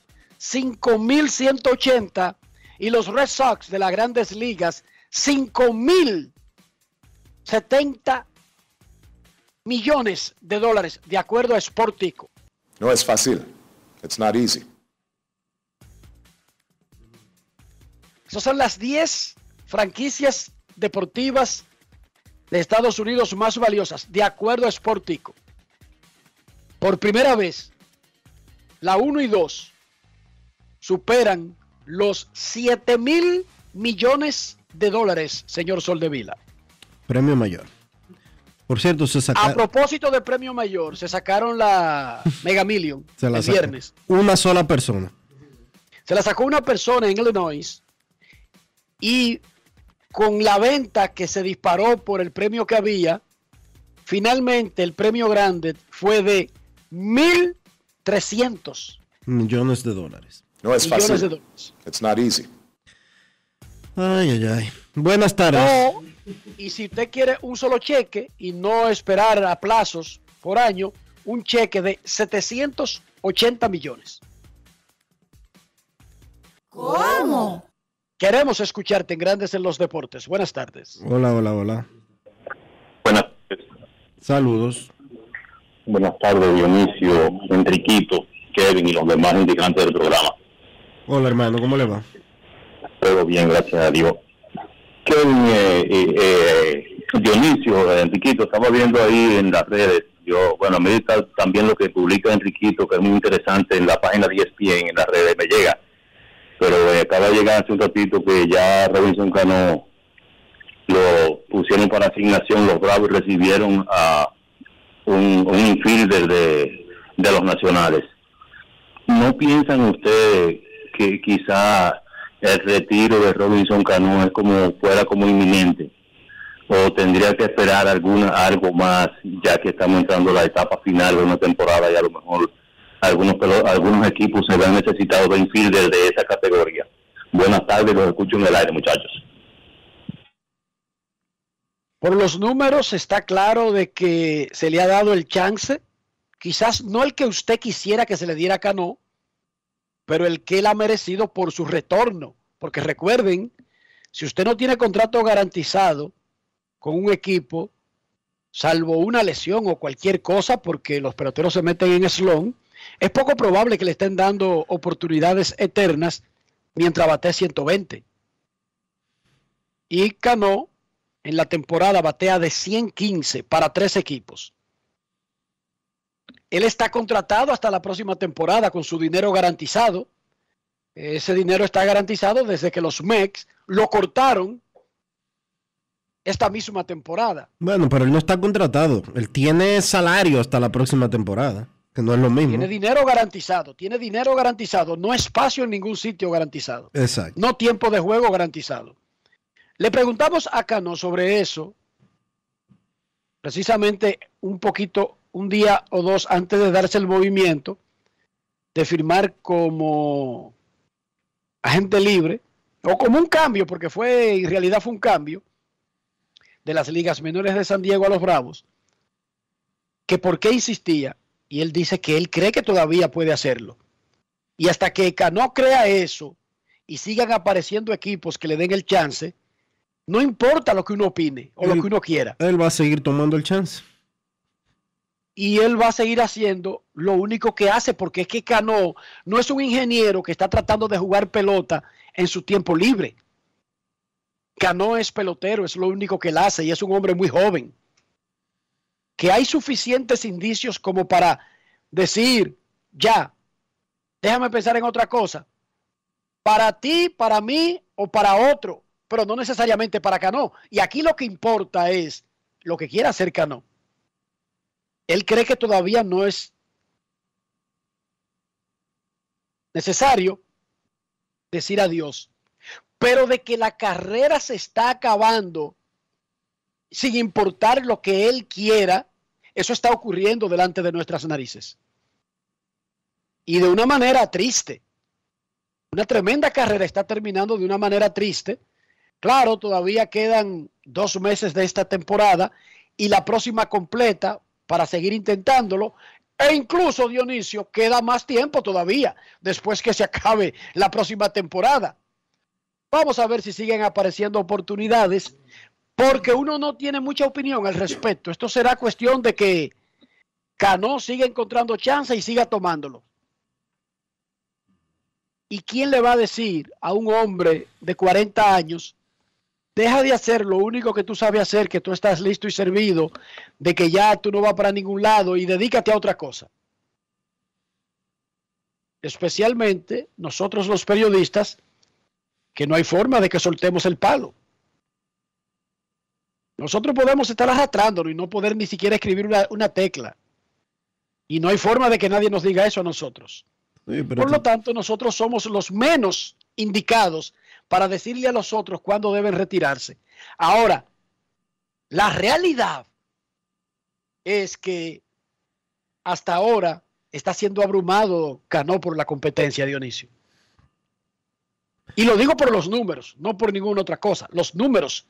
5,180. Y los Red Sox de las Grandes Ligas, 5,070 millones de dólares, de acuerdo a Sportico. No es fácil. It's not easy. Esas son las 10 franquicias deportivas de Estados Unidos más valiosas, de acuerdo a Sportico. Por primera vez, la 1 y 2 superan los 7,000 millones de dólares, señor Soldevila. Premio mayor. Por cierto, se A sacaron. propósito de premio mayor, se sacaron la Mega Million el sacó viernes. una sola persona. Se la sacó una persona en Illinois y con la venta que se disparó por el premio que había, finalmente el premio grande fue de 1,300 millones de dólares. No es millones fácil. de dólares. It's not easy. Ay, ay, ay. Buenas tardes. O, y si usted quiere un solo cheque y no esperar a plazos por año, un cheque de 780 millones. ¿Cómo? Queremos escucharte en Grandes en los Deportes. Buenas tardes. Hola, hola, hola. Buenas tardes. Saludos. Buenas tardes, Dionisio, Enriquito, Kevin y los demás integrantes del programa. Hola, hermano, ¿cómo le va? Todo bien, gracias a Dios. Kevin, Dionisio, Enriquito, estaba viendo ahí en las redes. A mí está también lo que publica Enriquito, que es muy interesante en la página de ESPN, en las redes, me llega. Pero acaba de llegar hace un ratito que ya Robinson Cano lo pusieron para asignación. Los Bravos recibieron a un infielder de los Nacionales. ¿No piensan ustedes que quizá el retiro de Robinson Cano fuera como inminente? ¿O tendría que esperar algo más, ya que estamos entrando a la etapa final de una temporada y a lo mejor algunos equipos se ven necesitados de infielder de esa categoría? Buenas tardes, los escucho en el aire, muchachos. Por los números está claro de que se le ha dado el chance Quizás no el que usted quisiera que se le diera a Cano, pero el que él ha merecido por su retorno. Porque recuerden, si usted no tiene contrato garantizado con un equipo, salvo una lesión o cualquier cosa, porque los peloteros se meten en slump, es poco probable que le estén dando oportunidades eternas mientras bate 120. Y Cano en la temporada batea de 115 para 3 equipos. Él está contratado hasta la próxima temporada con su dinero garantizado. Ese dinero está garantizado desde que los Mets lo cortaron esta misma temporada. Bueno, pero él no está contratado. Él tiene salario hasta la próxima temporada, que no es lo mismo. Tiene dinero garantizado, no espacio en ningún sitio garantizado. Exacto. No tiempo de juego garantizado. Le preguntamos a Cano sobre eso, precisamente un día o dos antes de darse el movimiento de firmar como agente libre, o como un cambio, porque en realidad fue un cambio de las ligas menores de San Diego a los Bravos, que por qué insistía, y él dice que él cree que todavía puede hacerlo. Y hasta que Cano crea eso y sigan apareciendo equipos que le den el chance, no importa lo que uno opine o lo que uno quiera. Él va a seguir tomando el chance. Y él va a seguir haciendo lo único que hace, porque es que Cano no es un ingeniero que está tratando de jugar pelota en su tiempo libre. Cano es pelotero, es lo único que él hace, y es un hombre muy joven. Que hay suficientes indicios como para decir, ya, déjame pensar en otra cosa. Para ti, para mí o para otro, pero no necesariamente para Cano. Y aquí lo que importa es lo que quiera hacer Cano. Él cree que todavía no es necesario decir adiós, pero de que la carrera se está acabando sin importar lo que él quiera, eso está ocurriendo delante de nuestras narices. Y de una manera triste. Una tremenda carrera está terminando de una manera triste. Claro, todavía quedan 2 meses de esta temporada y la próxima completa para seguir intentándolo. E incluso, Dionisio, queda más tiempo todavía después que se acabe la próxima temporada. Vamos a ver si siguen apareciendo oportunidades, porque uno no tiene mucha opinión al respecto. Esto será cuestión de que Cano siga encontrando chance y siga tomándolo. ¿Y quién le va a decir a un hombre de 40 años, deja de hacer lo único que tú sabes hacer, que tú estás listo y servido, de que ya tú no vas para ningún lado y dedícate a otra cosa? Especialmente nosotros los periodistas, que no hay forma de que soltemos el palo. Nosotros podemos estar arrastrándonos y no poder ni siquiera escribir una tecla. Y no hay forma de que nadie nos diga eso a nosotros. Sí, por lo tanto, nosotros somos los menos indicados para decirle a los otros cuándo deben retirarse. Ahora, la realidad es que hasta ahora está siendo abrumado Cano por la competencia, Dionisio. Y lo digo por los números, no por ninguna otra cosa. Los números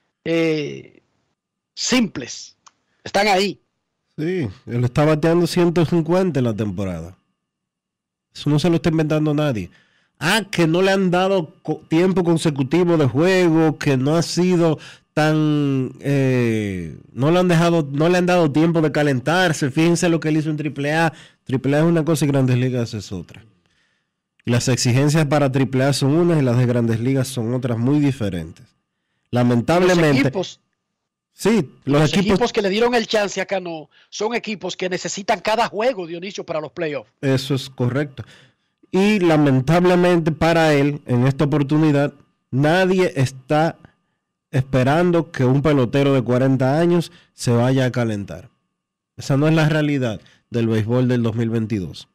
simples están ahí. Sí, él está bateando 150 en la temporada. Eso no se lo está inventando nadie. Que no le han dado tiempo consecutivo de juego, que no ha sido tan... no le han dado tiempo de calentarse. Fíjense lo que él hizo en AAA. AAA es una cosa y Grandes Ligas es otra. Y las exigencias para AAA son unas y las de Grandes Ligas son otras muy diferentes. Lamentablemente... Los equipos que le dieron el chance a Cano son equipos que necesitan cada juego, Dionisio, para los playoffs. Eso es correcto. Y lamentablemente para él, en esta oportunidad, nadie está esperando que un pelotero de 40 años se vaya a calentar. Esa no es la realidad del béisbol del 2022.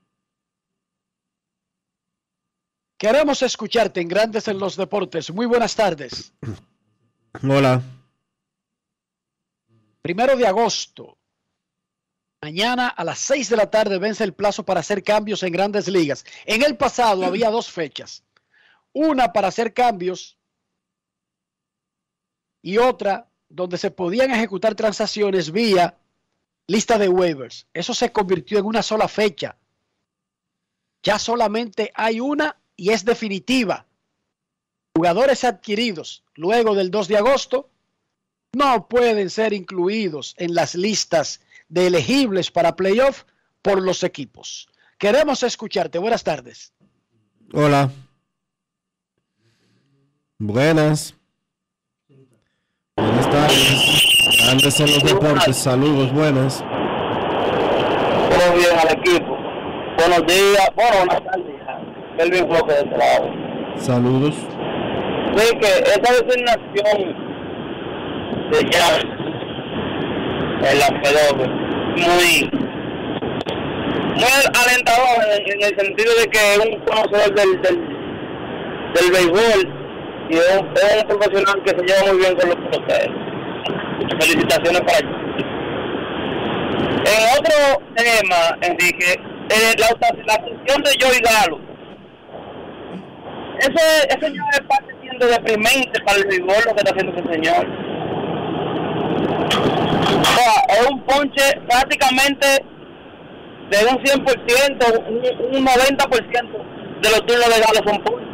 Queremos escucharte en Grandes en los Deportes. Muy buenas tardes. Hola. 1 de agosto. Mañana a las 6 de la tarde vence el plazo para hacer cambios en Grandes Ligas. En el pasado había 2 fechas. Una para hacer cambios y otra donde se podían ejecutar transacciones vía lista de waivers. Eso se convirtió en una sola fecha. Ya solamente hay una y es definitiva. Jugadores adquiridos luego del 2 de agosto no pueden ser incluidos en las listas de elegibles para playoff por los equipos. Queremos escucharte. Buenas tardes. Hola. Buenas. Buenas tardes. Grandes en los deportes. Saludos, buenas. Todo bien al equipo. Buenos días. Bueno, buenas tardes. Melvin Flores de este lado. Saludos. Sí, que esa designación de Jan en la pelota muy alentador en el sentido de que es un conocedor del béisbol y es un profesional que se lleva muy bien con los peloteros. Felicitaciones para él. En otro tema, Enrique, la actuación de Joey Gallo. Ese señor está siendo deprimente para el béisbol lo que está haciendo ese señor. O sea, es un ponche prácticamente de un 100%, un 90% de los turnos de Gallo son ponches.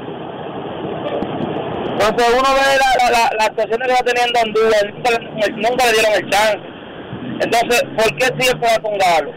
Entonces uno ve las actuaciones que va teniendo Andújar, nunca le dieron el chance. Entonces, ¿por qué sigue jugar con Gallo?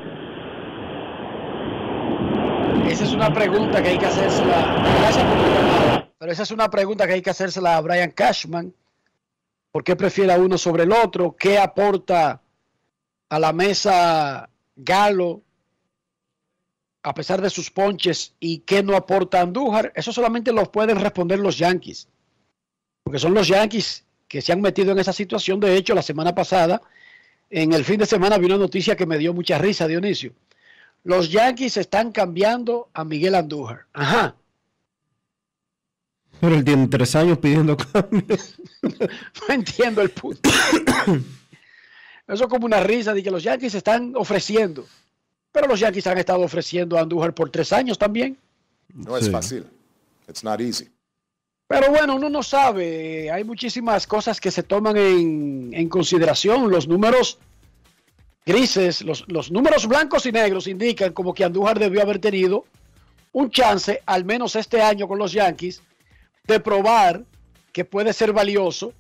Esa es una pregunta que hay que hacérsela. Gracias por tu llamada. Pero esa es una pregunta que hay que hacérsela a Brian Cashman. ¿Por qué prefiere a uno sobre el otro? ¿Qué aporta a la mesa Gallo a pesar de sus ponches y qué no aporta Andújar? Eso solamente lo pueden responder los Yankees. Porque son los Yankees que se han metido en esa situación. De hecho, la semana pasada, en el fin de semana, vi una noticia que me dio mucha risa, Dionisio. Los Yankees están cambiando a Miguel Andújar. Ajá. Pero él tiene 3 años pidiendo cambios. No entiendo el punto. Eso es como una risa de que los Yankees están ofreciendo. Pero los Yankees han estado ofreciendo a Andújar por 3 años también. No es fácil. It's not easy. Pero bueno, uno no sabe. Hay muchísimas cosas que se toman en consideración. Los números grises, los números blancos y negros indican como que Andújar debió haber tenido un chance, al menos este año con los Yankees, de probar que puede ser valioso.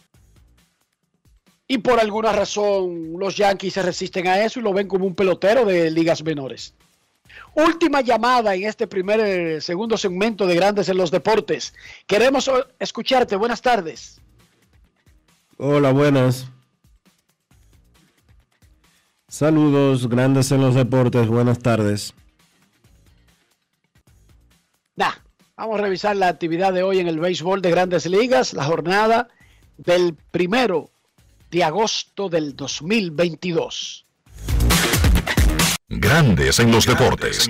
Y por alguna razón los Yankees se resisten a eso y lo ven como un pelotero de ligas menores. Última llamada en este segundo segmento de Grandes en los Deportes. Queremos escucharte. Buenas tardes. Hola, buenas. Saludos, Grandes en los Deportes. Buenas tardes. Vamos a revisar la actividad de hoy en el béisbol de Grandes Ligas. La jornada del 1 de agosto del 2022. Grandes en los deportes.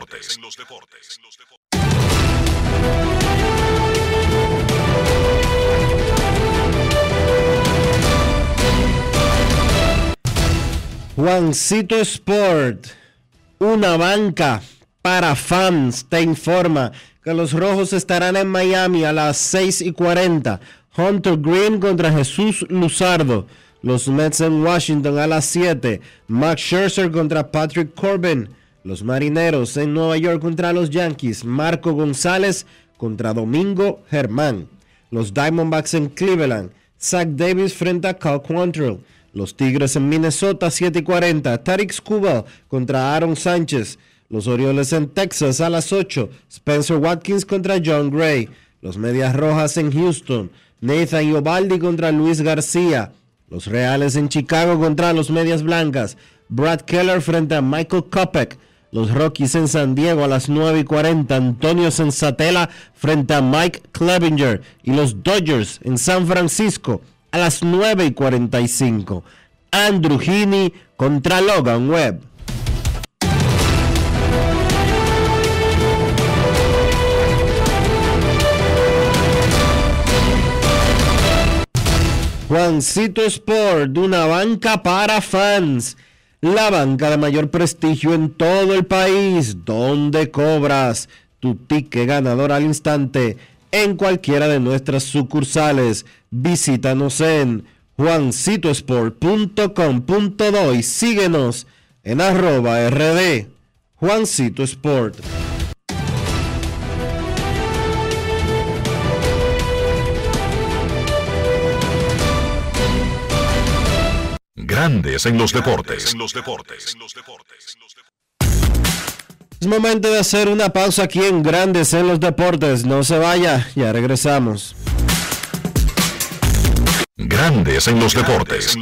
Juancito Sport, una banca para fans, te informa que los Rojos estarán en Miami a las 6:40. Hunter Green contra Jesús Luzardo. Los Mets en Washington a las 7. Max Scherzer contra Patrick Corbin. Los Marineros en Nueva York contra los Yankees. Marco González contra Domingo Germán. Los Diamondbacks en Cleveland. Zach Davis frente a Cal Quantrill. Los Tigres en Minnesota 7:40. Tarik Skubal contra Aaron Sánchez. Los Orioles en Texas a las 8. Spencer Watkins contra John Gray. Los Medias Rojas en Houston. Nathan Eovaldi contra Luis García. Los Reales en Chicago contra los Medias Blancas. Brad Keller frente a Michael Kopech. Los Rockies en San Diego a las 9:40. Antonio Senzatela frente a Mike Clevinger. Y los Dodgers en San Francisco a las 9:45. Andrew Heaney contra Logan Webb. Juancito Sport, una banca para fans. La banca de mayor prestigio en todo el país, donde cobras tu ticket ganador al instante en cualquiera de nuestras sucursales. Visítanos en juancitosport.com.do y síguenos en @RD Juancito Sport. Grandes en los deportes. Es momento de hacer una pausa aquí en Grandes en los Deportes. No se vaya, ya regresamos. Grandes en los deportes.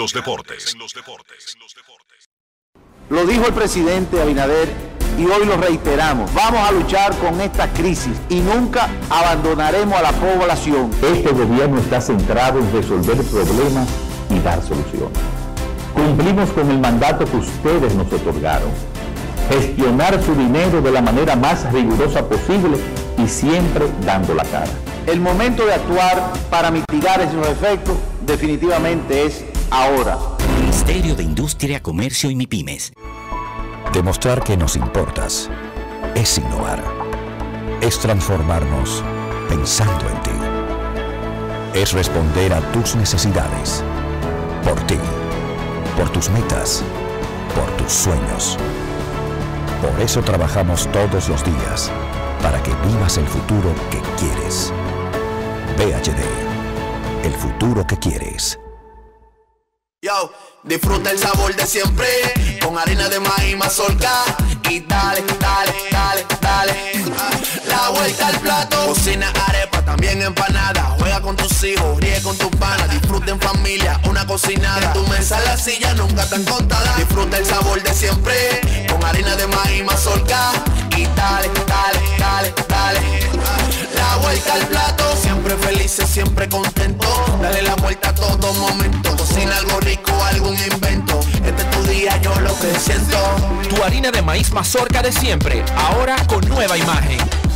Lo dijo el presidente Abinader y hoy lo reiteramos. Vamos a luchar con esta crisis y nunca abandonaremos a la población. Este gobierno está centrado en resolver problemas y dar soluciones. Cumplimos con el mandato que ustedes nos otorgaron. Gestionar su dinero de la manera más rigurosa posible y siempre dando la cara. El momento de actuar para mitigar esos efectos definitivamente es ahora. Ministerio de Industria, Comercio y MIPYMES. Demostrar que nos importas es innovar. Es transformarnos pensando en ti. Es responder a tus necesidades. Por ti. Por tus metas. Por tus sueños. Por eso trabajamos todos los días, para que vivas el futuro que quieres. VHD, el futuro que quieres. Yo, disfruta el sabor de siempre, con harina de maíz mazorca, y dale, dale, dale, dale, la vuelta al plato. Cocina arepa, también empanada, juega con tus hijos, ríe con tus panas, disfruta en familia, una cocinada, en tu mesa la silla nunca tan contada. Disfruta el sabor de siempre, con harina de maíz mazorca, y dale, dale, dale, dale, la vuelta al plato. Siempre felices, siempre contentos, dale la vuelta a todo momento. Cocina algo rico, algún invento, este es tu día, yo lo que siento. Tu harina de maíz mazorca de siempre, ahora con nueva imagen.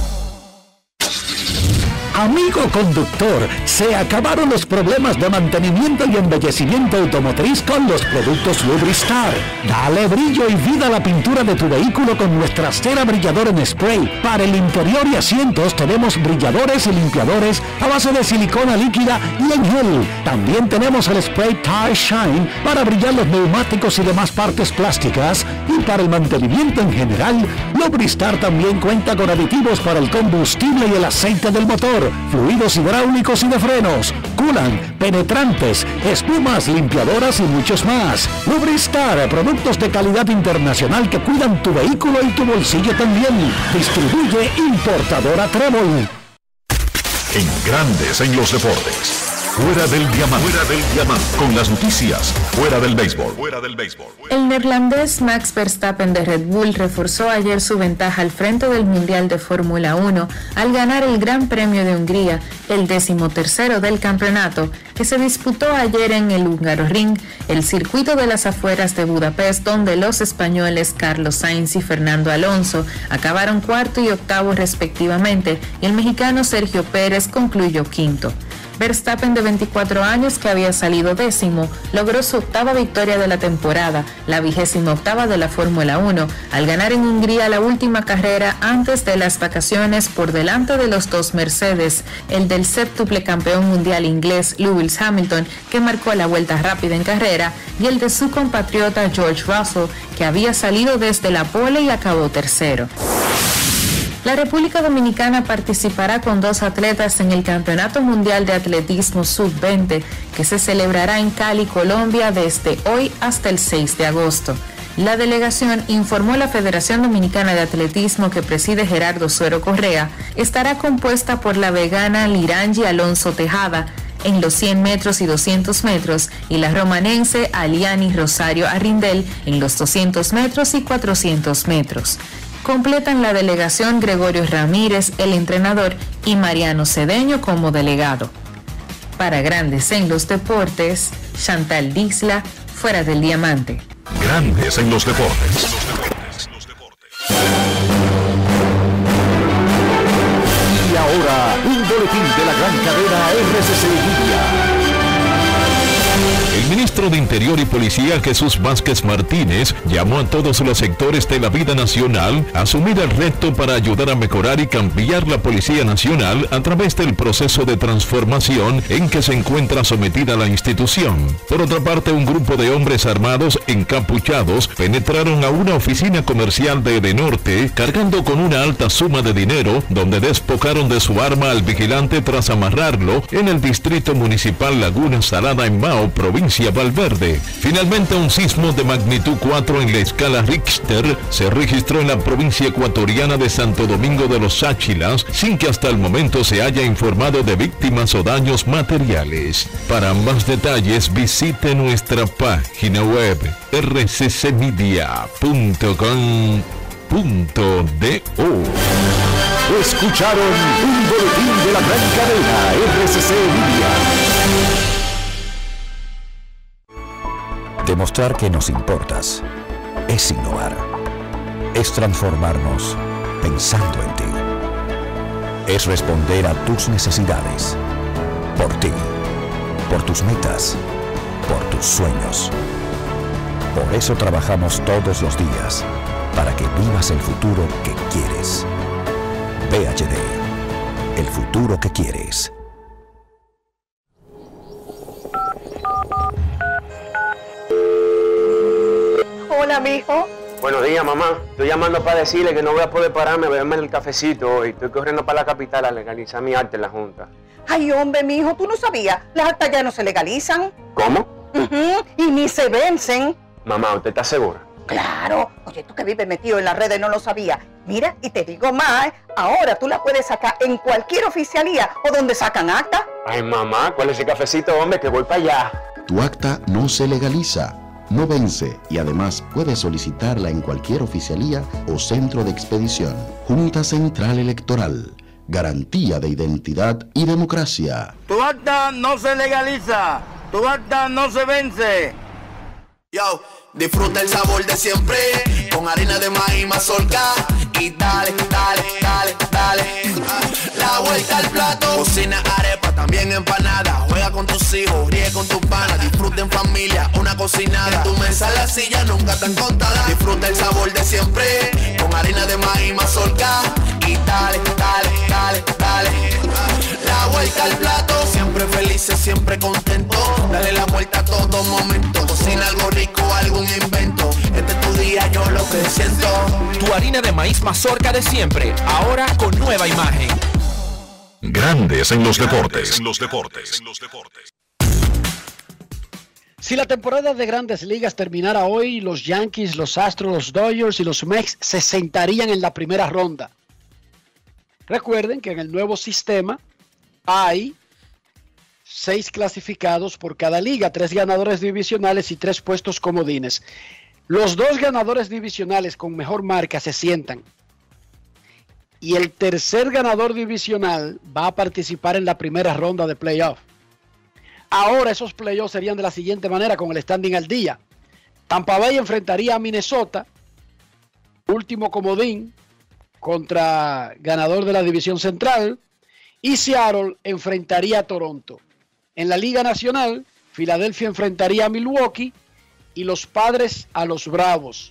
Amigo conductor, se acabaron los problemas de mantenimiento y embellecimiento automotriz con los productos Lubristar. Dale brillo y vida a la pintura de tu vehículo con nuestra cera brilladora en spray. Para el interior y asientos tenemos brilladores y limpiadores a base de silicona líquida y en gel. También tenemos el spray Tire Shine para brillar los neumáticos y demás partes plásticas. Y para el mantenimiento en general, Lubristar también cuenta con aditivos para el combustible y el aceite del motor, fluidos hidráulicos y de frenos, culan, penetrantes, espumas, limpiadoras y muchos más. Lubristar, productos de calidad internacional que cuidan tu vehículo y tu bolsillo también. Distribuye importadora Trébol. En Grandes en los Deportes. Fuera del diamante. Con las noticias. Fuera del béisbol. El neerlandés Max Verstappen de Red Bull reforzó ayer su ventaja al frente del Mundial de Fórmula 1 al ganar el Gran Premio de Hungría, el 13º del campeonato, que se disputó ayer en el Hungaroring, el circuito de las afueras de Budapest, donde los españoles Carlos Sainz y Fernando Alonso acabaron cuarto y octavo respectivamente, y el mexicano Sergio Pérez concluyó quinto. Verstappen, de 24 años, que había salido décimo, logró su octava victoria de la temporada, la 28ª de la Fórmula 1, al ganar en Hungría la última carrera antes de las vacaciones por delante de los dos Mercedes, el del séptuple campeón mundial inglés Lewis Hamilton, que marcó la vuelta rápida en carrera, y el de su compatriota George Russell, que había salido desde la pole y acabó tercero. La República Dominicana participará con 2 atletas en el Campeonato Mundial de Atletismo Sub-20, que se celebrará en Cali, Colombia, desde hoy hasta el 6 de agosto. La delegación, informó la Federación Dominicana de Atletismo, que preside Gerardo Suero Correa, estará compuesta por la vegana Lirangi Alonso Tejada en los 100 metros y 200 metros y la romanense Aliani Rosario Arrindel en los 200 metros y 400 metros. Completan la delegación Gregorio Ramírez, el entrenador, y Mariano Cedeño como delegado. Para Grandes en los Deportes, Chantal Disla, Fuera del Diamante. Grandes en los Deportes. Y ahora, un boletín de la gran cadena RCC Libia. El ministro Ministro de Interior y Policía Jesús Vázquez Martínez llamó a todos los sectores de la vida nacional a asumir el reto para ayudar a mejorar y cambiar la Policía Nacional a través del proceso de transformación en que se encuentra sometida la institución. Por otra parte, un grupo de hombres armados encapuchados penetraron a una oficina comercial de Edenorte cargando con una alta suma de dinero, donde despojaron de su arma al vigilante tras amarrarlo en el distrito municipal Laguna Salada en Mao, provincia Valverde. Finalmente, un sismo de magnitud 4 en la escala Richter se registró en la provincia ecuatoriana de Santo Domingo de los Áchilas, sin que hasta el momento se haya informado de víctimas o daños materiales. Para más detalles, visite nuestra página web rccmedia.com.do. Escucharon un boletín de la gran cadena RCC Media. Demostrar que nos importas es innovar, es transformarnos pensando en ti, es responder a tus necesidades, por ti, por tus metas, por tus sueños. Por eso trabajamos todos los días, para que vivas el futuro que quieres. PHD, el futuro que quieres. Hola, mijo. Buenos días, mamá. Estoy llamando para decirle que no voy a poder pararme a beberme el cafecito hoy. Estoy corriendo para la capital a legalizar mi arte en la Junta. Ay, hombre, mijo, ¿tú no sabías? Las actas ya no se legalizan. ¿Cómo? Y ni se vencen. Mamá, ¿usted está segura? Claro. Oye, tú que vives metido en las redes no lo sabías. Mira, y te digo más, ahora tú la puedes sacar en cualquier oficialía o donde sacan acta. Ay, mamá, ¿cuál es ese cafecito, hombre? Que voy para allá. Tu acta no se legaliza, no vence y además puedes solicitarla en cualquier oficialía o centro de expedición. Junta Central Electoral. Garantía de identidad y democracia. Tu acta no se legaliza, tu acta no se vence. Yo, disfruta el sabor de siempre, con harina de maíz mazorca y dale, dale, dale, dale. La vuelta al plato, cocina arepa, también empanada. Juega con tus hijos, ríe con tus panas, disfruta en familia, una cocinada. En tu mesa la silla nunca tan contada. Disfruta el sabor de siempre, con harina de maíz mazorca y dale, dale, dale, dale. La vuelta al plato, siempre felices, siempre contentos. Dale la vuelta a todo momento. Cocina algo rico, algún invento. Este es tu día, yo lo que siento. Tu harina de maíz mazorca de siempre, ahora con nueva imagen. Grandes en los deportes. Si la temporada de Grandes Ligas terminara hoy, los Yankees, los Astros, los Dodgers y los Mets se sentarían en la primera ronda. Recuerden que en el nuevo sistema hay 6 clasificados por cada liga, 3 ganadores divisionales y 3 puestos comodines. Los 2 ganadores divisionales con mejor marca se sientan. Y el tercer ganador divisional va a participar en la primera ronda de playoff. Ahora esos playoffs serían de la siguiente manera con el standing al día. Tampa Bay enfrentaría a Minnesota, último comodín, contra ganador de la división central, y Seattle enfrentaría a Toronto. En la Liga Nacional, Filadelfia enfrentaría a Milwaukee y los Padres a los Bravos.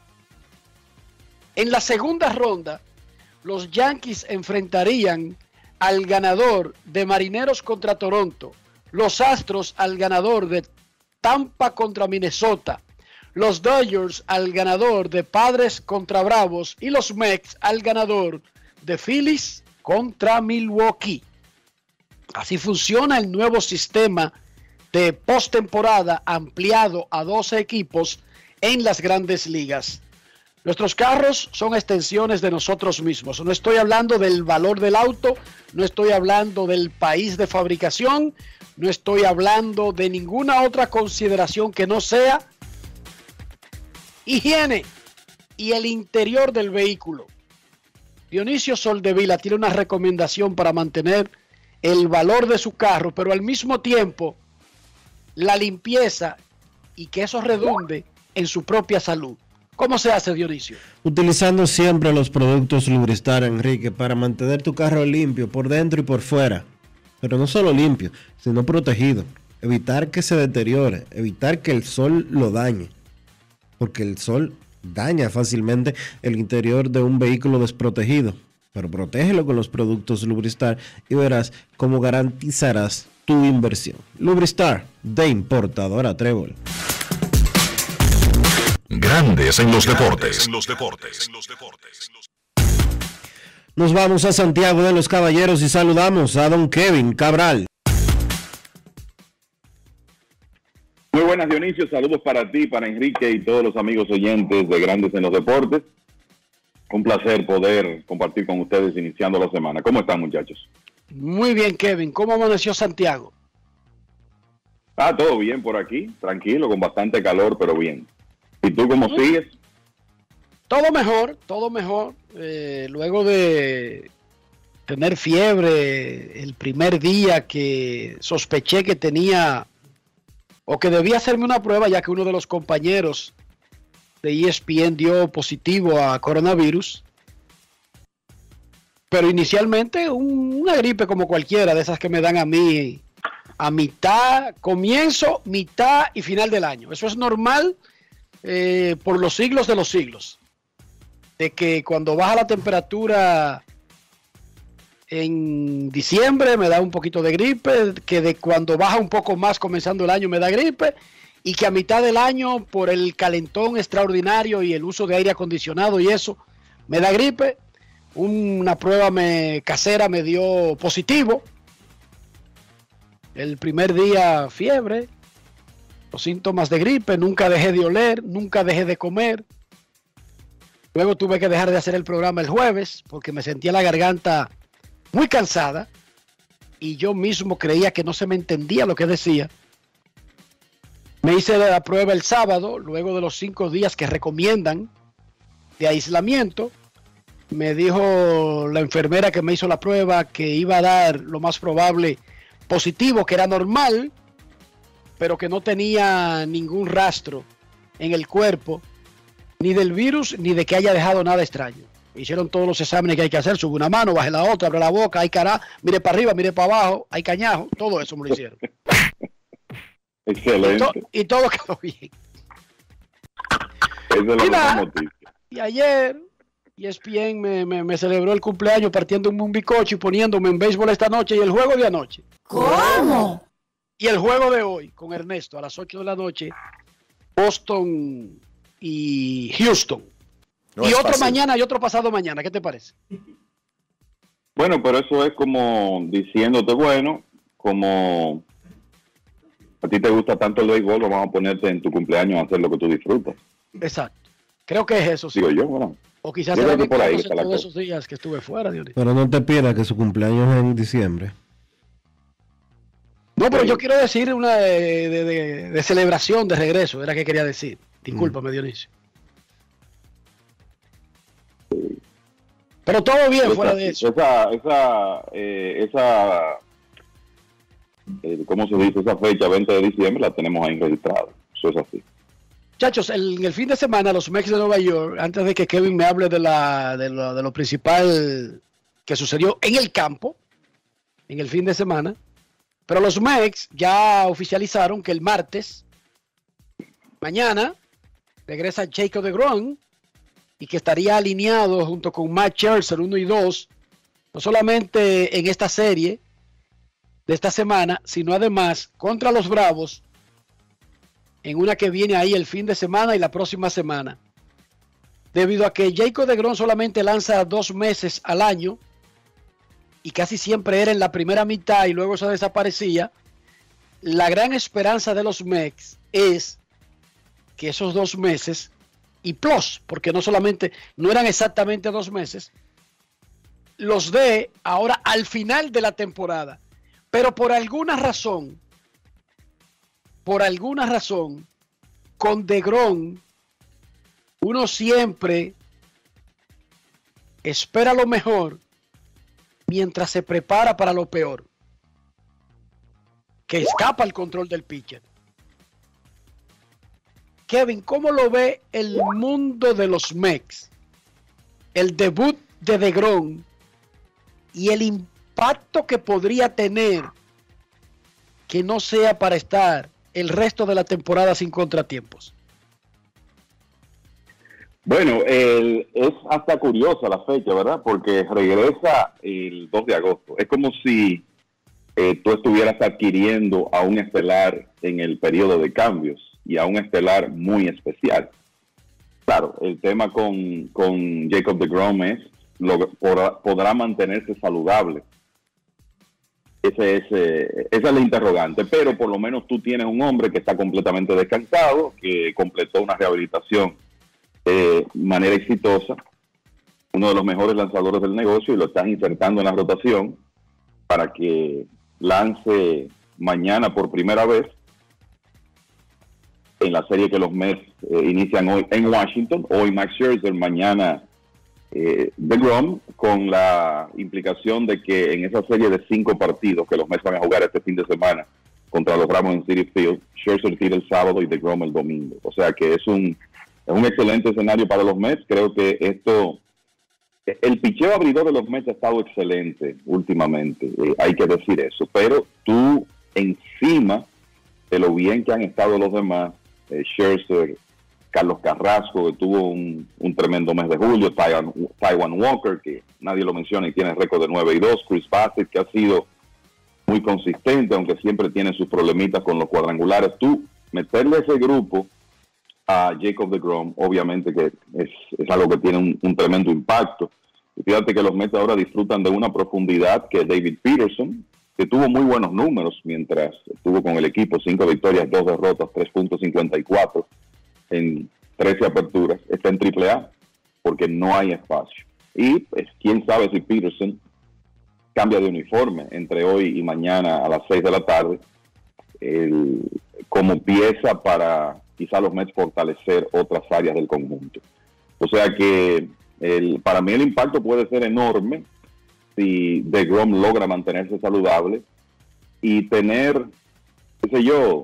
En la segunda ronda, los Yankees enfrentarían al ganador de Marineros contra Toronto, los Astros al ganador de Tampa contra Minnesota, los Dodgers al ganador de Padres contra Bravos y los Mets al ganador de Phillies contra Milwaukee. Así funciona el nuevo sistema de postemporada ampliado a 12 equipos en las Grandes Ligas. Nuestros carros son extensiones de nosotros mismos. No estoy hablando del valor del auto, no estoy hablando del país de fabricación, no estoy hablando de ninguna otra consideración que no sea higiene y el interior del vehículo. Dionisio Soldevila tiene una recomendación para mantener el valor de su carro, pero al mismo tiempo la limpieza y que eso redunde en su propia salud. ¿Cómo se hace, Dionisio? Utilizando siempre los productos Lubristar, Enrique, para mantener tu carro limpio por dentro y por fuera. Pero no solo limpio, sino protegido. evitar que se deteriore, evitar que el sol lo dañe, porque el sol daña fácilmente el interior de un vehículo desprotegido, pero protégelo con los productos Lubristar y verás cómo garantizarás tu inversión. Lubristar, de importadora Trébol. Grandes en los deportes. Nos vamos a Santiago de los Caballeros y saludamos a don Kevin Cabral. Muy buenas, Dionisio. Saludos para ti, para Enrique y todos los amigos oyentes de Grandes en los Deportes. Un placer poder compartir con ustedes iniciando la semana. ¿Cómo están, muchachos? Muy bien, Kevin. ¿Cómo amaneció Santiago? Todo bien por aquí. Tranquilo, con bastante calor, pero bien. ¿Y tú cómo sigues? Todo mejor, todo mejor. Luego de tener fiebre el primer día que sospeché que tenía o que debía hacerme una prueba, ya que uno de los compañeros de ESPN dio positivo a coronavirus. Pero inicialmente una gripe como cualquiera, de esas que me dan a mí a mitad, comienzo, mitad y final del año. Eso es normal por los siglos de los siglos. De que cuando baja la temperatura en diciembre me da un poquito de gripe, que de cuando baja un poco más comenzando el año me da gripe, y que a mitad del año por el calentón extraordinario y el uso de aire acondicionado y eso me da gripe. Una prueba casera me dio positivo. El primer día fiebre, los síntomas de gripe, nunca dejé de oler, nunca dejé de comer. Luego tuve que dejar de hacer el programa el jueves porque me sentía la garganta muy cansada y yo mismo creía que no se me entendía lo que decía. Me hice la prueba el sábado, luego de los 5 días que recomiendan de aislamiento. Me dijo la enfermera que me hizo la prueba que iba a dar lo más probable positivo, que era normal, pero que no tenía ningún rastro en el cuerpo, ni del virus, ni de que haya dejado nada extraño. Hicieron todos los exámenes que hay que hacer, sube una mano, baje la otra, abre la boca, hay cara, mire para arriba, mire para abajo, hay cañajo, todo eso me lo hicieron. Excelente. Y todo quedó bien. Es de la noticia. Y ayer ESPN me celebró el cumpleaños partiendo un bizcocho y poniéndome en béisbol esta noche y el juego de anoche. ¿Cómo? Y el juego de hoy con Ernesto a las 8 de la noche, Boston y Houston. No y es otro fácil. mañana y otro pasado mañana. ¿Qué te parece? Bueno, pero eso es como diciéndote, bueno, como a ti te gusta tanto el béisbol, vamos a ponerte en tu cumpleaños a hacer lo que tú disfrutas. Exacto. Creo que es eso. Sí. Digo yo, bueno. O quizás Yo era creo que por ahí todos está la esos días que estuve fuera, Dionisio. Pero no te pierdas que su cumpleaños es en diciembre. No, pero yo quiero decir una de celebración de regreso, era que quería decir. Discúlpame, Dionisio. Pero todo bien fuera de eso. ¿Cómo se dice? Esa fecha, 20 de diciembre, la tenemos ahí registrada. Eso es así. Muchachos, en el fin de semana, los Mets de Nueva York, antes de que Kevin me hable de lo principal que sucedió en el campo, en el fin de semana, pero los Mets ya oficializaron que el martes, mañana, regresa Jacob deGrom y que estaría alineado junto con Matt Scherzer 1 y 2, no solamente en esta serie de esta semana, sino además contra los Bravos, en una que viene ahí el fin de semana y la próxima semana. Debido a que Jacob deGrom solamente lanza 2 meses al año y casi siempre era en la primera mitad y luego se desaparecía, la gran esperanza de los Mets es que esos 2 meses y plus, porque no eran exactamente 2 meses, los dé ahora al final de la temporada. Pero por alguna razón, con deGrom, uno siempre espera lo mejor mientras se prepara para lo peor, que escapa el control del pitcher. Kevin, ¿cómo lo ve el mundo de los Mets? El debut de deGrom y el impacto que podría tener que no sea para estar el resto de la temporada sin contratiempos? Bueno, es hasta curiosa la fecha, ¿verdad? Porque regresa el 2 de agosto. Es como si tú estuvieras adquiriendo a un estelar en el periodo de cambios y a un estelar muy especial. Claro, el tema con Jacob deGrom es podrá mantenerse saludable. Esa es la interrogante, pero por lo menos tú tienes un hombre que está completamente descansado, que completó una rehabilitación de manera exitosa, uno de los mejores lanzadores del negocio, y lo están insertando en la rotación para que lance mañana por primera vez en la serie que los Mets inician hoy en Washington. Hoy Max Scherzer, mañana deGrom, con la implicación de que en esa serie de 5 partidos que los Mets van a jugar este fin de semana contra los Ramos en Citi Field, Scherzer tira el sábado y deGrom el domingo. O sea que es un excelente escenario para los Mets. Creo que el picheo abridor de los Mets ha estado excelente últimamente, hay que decir eso, pero tú encima de lo bien que han estado los demás, Scherzer, Carlos Carrasco, que tuvo un tremendo mes de julio, Taijuan Walker, que nadie lo menciona y tiene récord de 9-2, Chris Bassitt, que ha sido muy consistente, aunque siempre tiene sus problemitas con los cuadrangulares. Tú meterle ese grupo a Jacob deGrom, obviamente que es algo que tiene un tremendo impacto. Y fíjate que los Mets ahora disfrutan de una profundidad que David Peterson, que tuvo muy buenos números mientras estuvo con el equipo, 5 victorias, 2 derrotas, 3.54 en 13 aperturas, está en AAA porque no hay espacio. Y pues, quién sabe si Peterson cambia de uniforme entre hoy y mañana a las 6 de la tarde, como pieza para quizá los Mets fortalecer otras áreas del conjunto. O sea que para mí el impacto puede ser enorme si deGrom logra mantenerse saludable y tener, qué sé yo,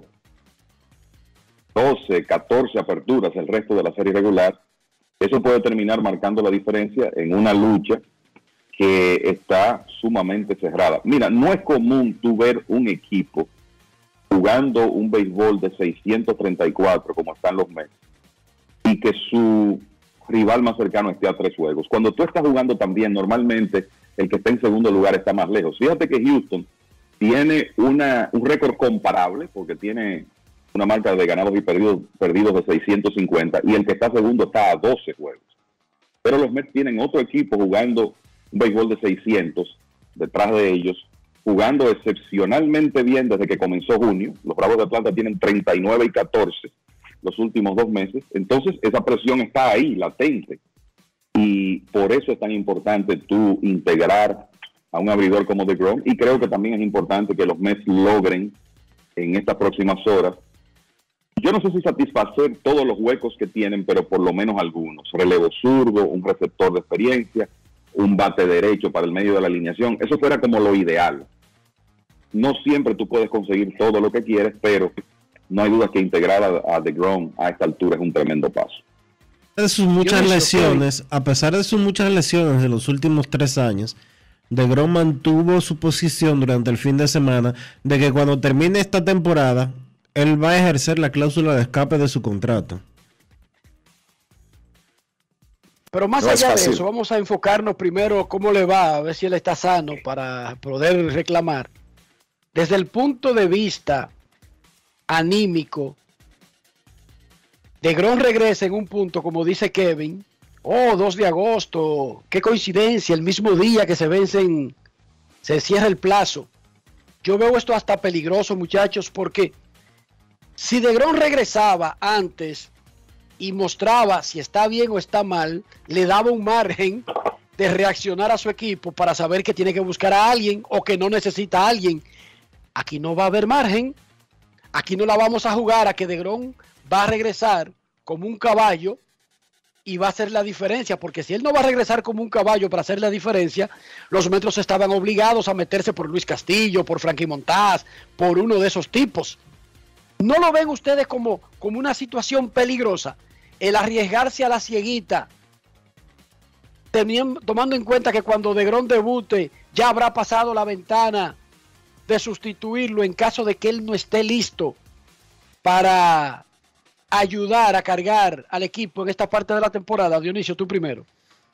12, 14 aperturas el resto de la serie regular. Eso puede terminar marcando la diferencia en una lucha que está sumamente cerrada. Mira, no es común tú ver un equipo jugando un béisbol de 634 como están los Mets y que su rival más cercano esté a 3 juegos. Cuando tú estás jugando también, normalmente el que está en segundo lugar está más lejos. Fíjate que Houston tiene un récord comparable porque tiene una marca de ganados y perdidos de 650 y el que está segundo está a 12 juegos. Pero los Mets tienen otro equipo jugando un béisbol de 600 detrás de ellos, jugando excepcionalmente bien desde que comenzó junio. Los Bravos de Atlanta tienen 39-14 los últimos 2 meses. Entonces esa presión está ahí, latente. Y por eso es tan importante tú integrar a un abridor como deGrom. Y creo que también es importante que los Mets logren en estas próximas horas, yo no sé si satisfacer todos los huecos que tienen, pero por lo menos algunos. Relevo zurdo, un receptor de experiencia, un bate derecho para el medio de la alineación. Eso fuera como lo ideal. No siempre tú puedes conseguir todo lo que quieres, pero no hay duda que integrar a deGrom a esta altura es un tremendo paso. De sus muchas lesiones, a pesar de sus muchas lesiones de los últimos 3 años, deGrom mantuvo su posición durante el fin de semana de que cuando termine esta temporada, él va a ejercer la cláusula de escape de su contrato. Pero más allá de eso, vamos a enfocarnos primero cómo le va, a ver si él está sano para poder reclamar. Desde el punto de vista anímico, deGrom regresa en un punto, como dice Kevin, 2 de agosto, qué coincidencia, el mismo día que se cierra el plazo. Yo veo esto hasta peligroso, muchachos, porque si deGrom regresaba antes y mostraba si está bien o está mal, le daba un margen de reaccionar a su equipo para saber que tiene que buscar a alguien o que no necesita a alguien. Aquí no va a haber margen. Aquí no la vamos a jugar a que deGrom va a regresar como un caballo y va a hacer la diferencia, porque si él no va a regresar como un caballo para hacer la diferencia, los Metros estaban obligados a meterse por Luis Castillo, por Frankie Montaz, por uno de esos tipos. ¿No lo ven ustedes como una situación peligrosa? El arriesgarse a la cieguita, tomando en cuenta que cuando deGrom debute ya habrá pasado la ventana de sustituirlo en caso de que él no esté listo para ayudar a cargar al equipo en esta parte de la temporada? Dionisio, tú primero.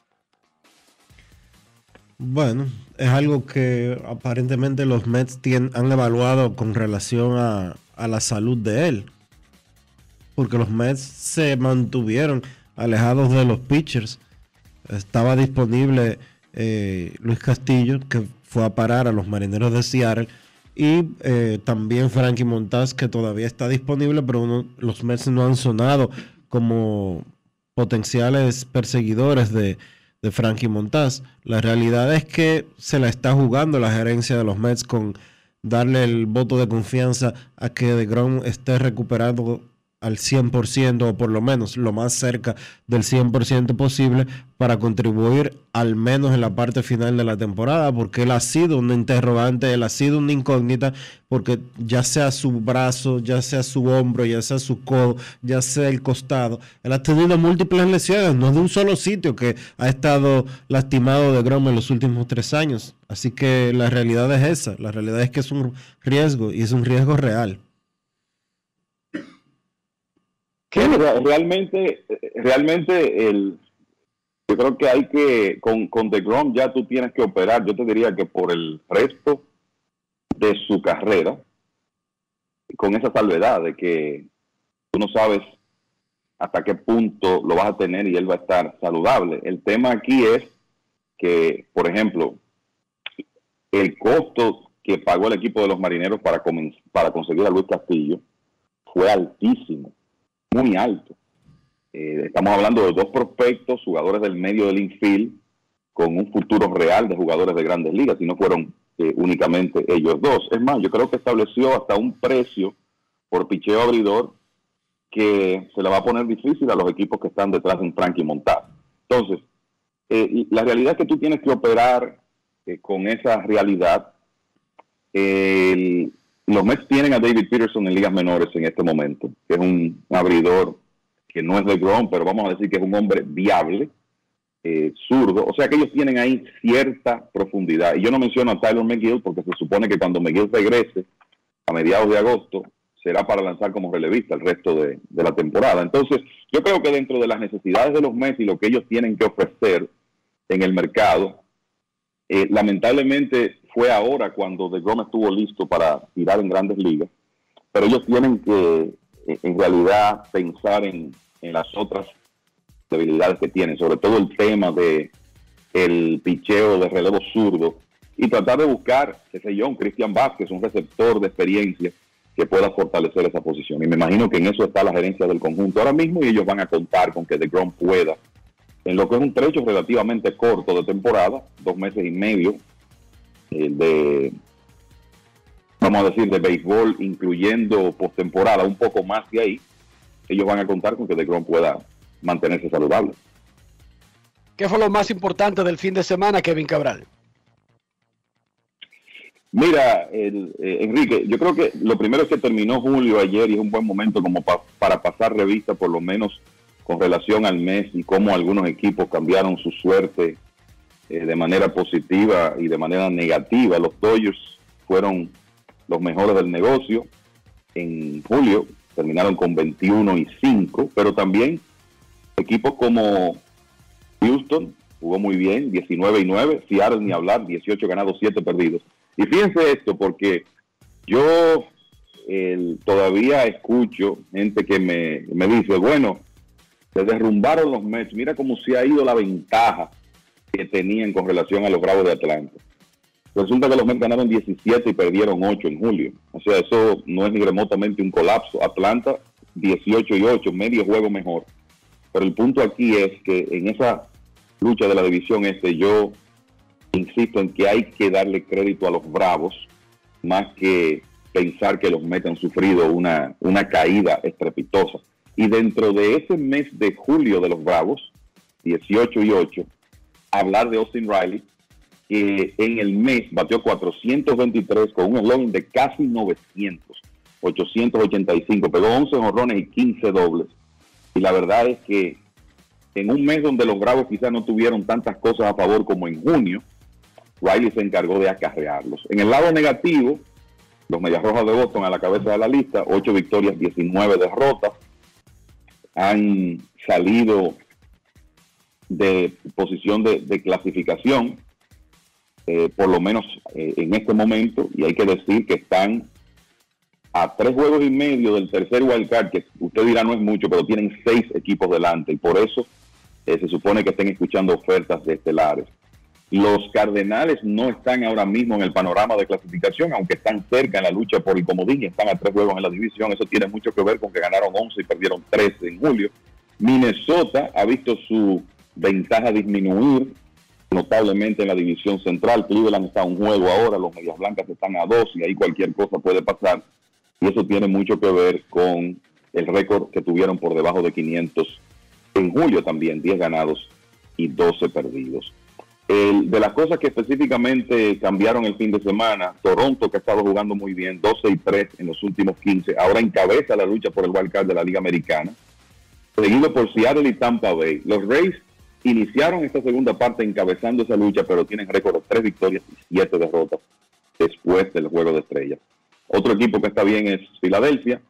Bueno, es algo que aparentemente los Mets han evaluado con relación a la salud de él. Porque los Mets se mantuvieron alejados de los pitchers. Estaba disponible Luis Castillo, que fue a parar a los Marineros de Seattle. Y también Frankie Montas, que todavía está disponible, pero los Mets no han sonado como potenciales perseguidores de Frankie Montas. La realidad es que se la está jugando la gerencia de los Mets con darle el voto de confianza a que DeGrom esté recuperado al 100%, o por lo menos lo más cerca del 100% posible, para contribuir al menos en la parte final de la temporada, porque él ha sido un interrogante, él ha sido una incógnita, porque ya sea su brazo, ya sea su hombro, ya sea su codo, ya sea el costado, él ha tenido múltiples lesiones, no de un solo sitio que ha estado lastimado DeGrom en los últimos 3 años. Así que la realidad es esa, la realidad es que es un riesgo, y es un riesgo real. Realmente yo creo que hay que, con DeGrom ya tú tienes que operar, yo te diría que por el resto de su carrera, con esa salvedad de que tú no sabes hasta qué punto lo vas a tener y él va a estar saludable. El tema aquí es que, por ejemplo, el costo que pagó el equipo de los Marineros para conseguir a Luis Castillo fue altísimo, muy alto. Estamos hablando de 2 prospectos, jugadores del medio del infield, con un futuro real de jugadores de grandes ligas, y no fueron únicamente ellos 2. Es más, yo creo que estableció hasta un precio por picheo abridor que se le va a poner difícil a los equipos que están detrás de un Frankie Montas. Entonces, la realidad es que tú tienes que operar con esa realidad. Los Mets tienen a David Peterson en ligas menores en este momento, que es un abridor que no es DeGrom, pero vamos a decir que es un hombre viable, zurdo. O sea que ellos tienen ahí cierta profundidad. Y yo no menciono a Tyler McGill porque se supone que cuando McGill regrese a mediados de agosto será para lanzar como relevista el resto de la temporada. Entonces, yo creo que dentro de las necesidades de los Mets y lo que ellos tienen que ofrecer en el mercado, lamentablemente fue ahora cuando DeGrom estuvo listo para tirar en grandes ligas, pero ellos tienen que en realidad pensar en las otras debilidades que tienen, sobre todo el tema de el picheo de relevo zurdo, y tratar de buscar, qué sé yo, un Cristian Vázquez, un receptor de experiencia que pueda fortalecer esa posición. Y me imagino que en eso está la gerencia del conjunto ahora mismo, y ellos van a contar con que DeGrom pueda, en lo que es un trecho relativamente corto de temporada, 2 meses y medio, vamos a decir, de béisbol, incluyendo postemporada, un poco más de ahí, ellos van a contar con que DeGrom pueda mantenerse saludable. ¿Qué fue lo más importante del fin de semana, Kevin Cabral? Mira, Enrique, yo creo que lo primero es que terminó julio ayer y es un buen momento como para pasar revista, por lo menos con relación al mes, y cómo algunos equipos cambiaron su suerte de manera positiva y de manera negativa. Los Dodgers fueron los mejores del negocio en julio, terminaron con 21-5, pero también equipos como Houston jugó muy bien, 19-9, Seattle ni hablar, 18 ganados, 7 perdidos. Y fíjense esto, porque yo todavía escucho gente que me dice, bueno, se derrumbaron los Mets, mira cómo se ha ido la ventaja que tenían con relación a los Bravos de Atlanta. Resulta que los Mets ganaron 17 y perdieron 8 en julio. O sea, eso no es ni remotamente un colapso. Atlanta 18-8, medio juego mejor. Pero el punto aquí es que en esa lucha de la división yo insisto en que hay que darle crédito a los Bravos, más que pensar que los Mets han sufrido una caída estrepitosa. Y dentro de ese mes de julio de los Bravos, 18-8, hablar de Austin Riley, que en el mes batió 423 con un eslogan de casi 900, 885, pegó 11 jonrones y 15 dobles. Y la verdad es que en un mes donde los Bravos quizás no tuvieron tantas cosas a favor como en junio, Riley se encargó de acarrearlos. En el lado negativo, Los Medias Rojas de Boston a la cabeza de la lista, 8 victorias, 19 derrotas. Han salido de posición de clasificación, por lo menos en este momento, y hay que decir que están a 3 juegos y medio del tercer wildcard, que usted dirá no es mucho, pero tienen 6 equipos delante, y por eso se supone que estén escuchando ofertas de estelares. Los Cardenales no están ahora mismo en el panorama de clasificación, aunque están cerca en la lucha por el comodín, están a 3 juegos en la división. Eso tiene mucho que ver con que ganaron 11 y perdieron 13 en julio. Minnesota ha visto su ventaja disminuir notablemente en la división central. Cleveland está a 1 juego ahora, los Medias Blancas están a 2 y ahí cualquier cosa puede pasar. Y eso tiene mucho que ver con el récord que tuvieron por debajo de 500 en julio también, 10 ganados y 12 perdidos. De las cosas que específicamente cambiaron el fin de semana, Toronto, que ha estado jugando muy bien, 12-3 en los últimos 15, ahora encabeza la lucha por el wild card de la Liga Americana, seguido por Seattle y Tampa Bay. Los Rays iniciaron esta segunda parte encabezando esa lucha, pero tienen récord de 3 victorias y 7 derrotas después del Juego de Estrellas. Otro equipo que está bien es Filadelfia,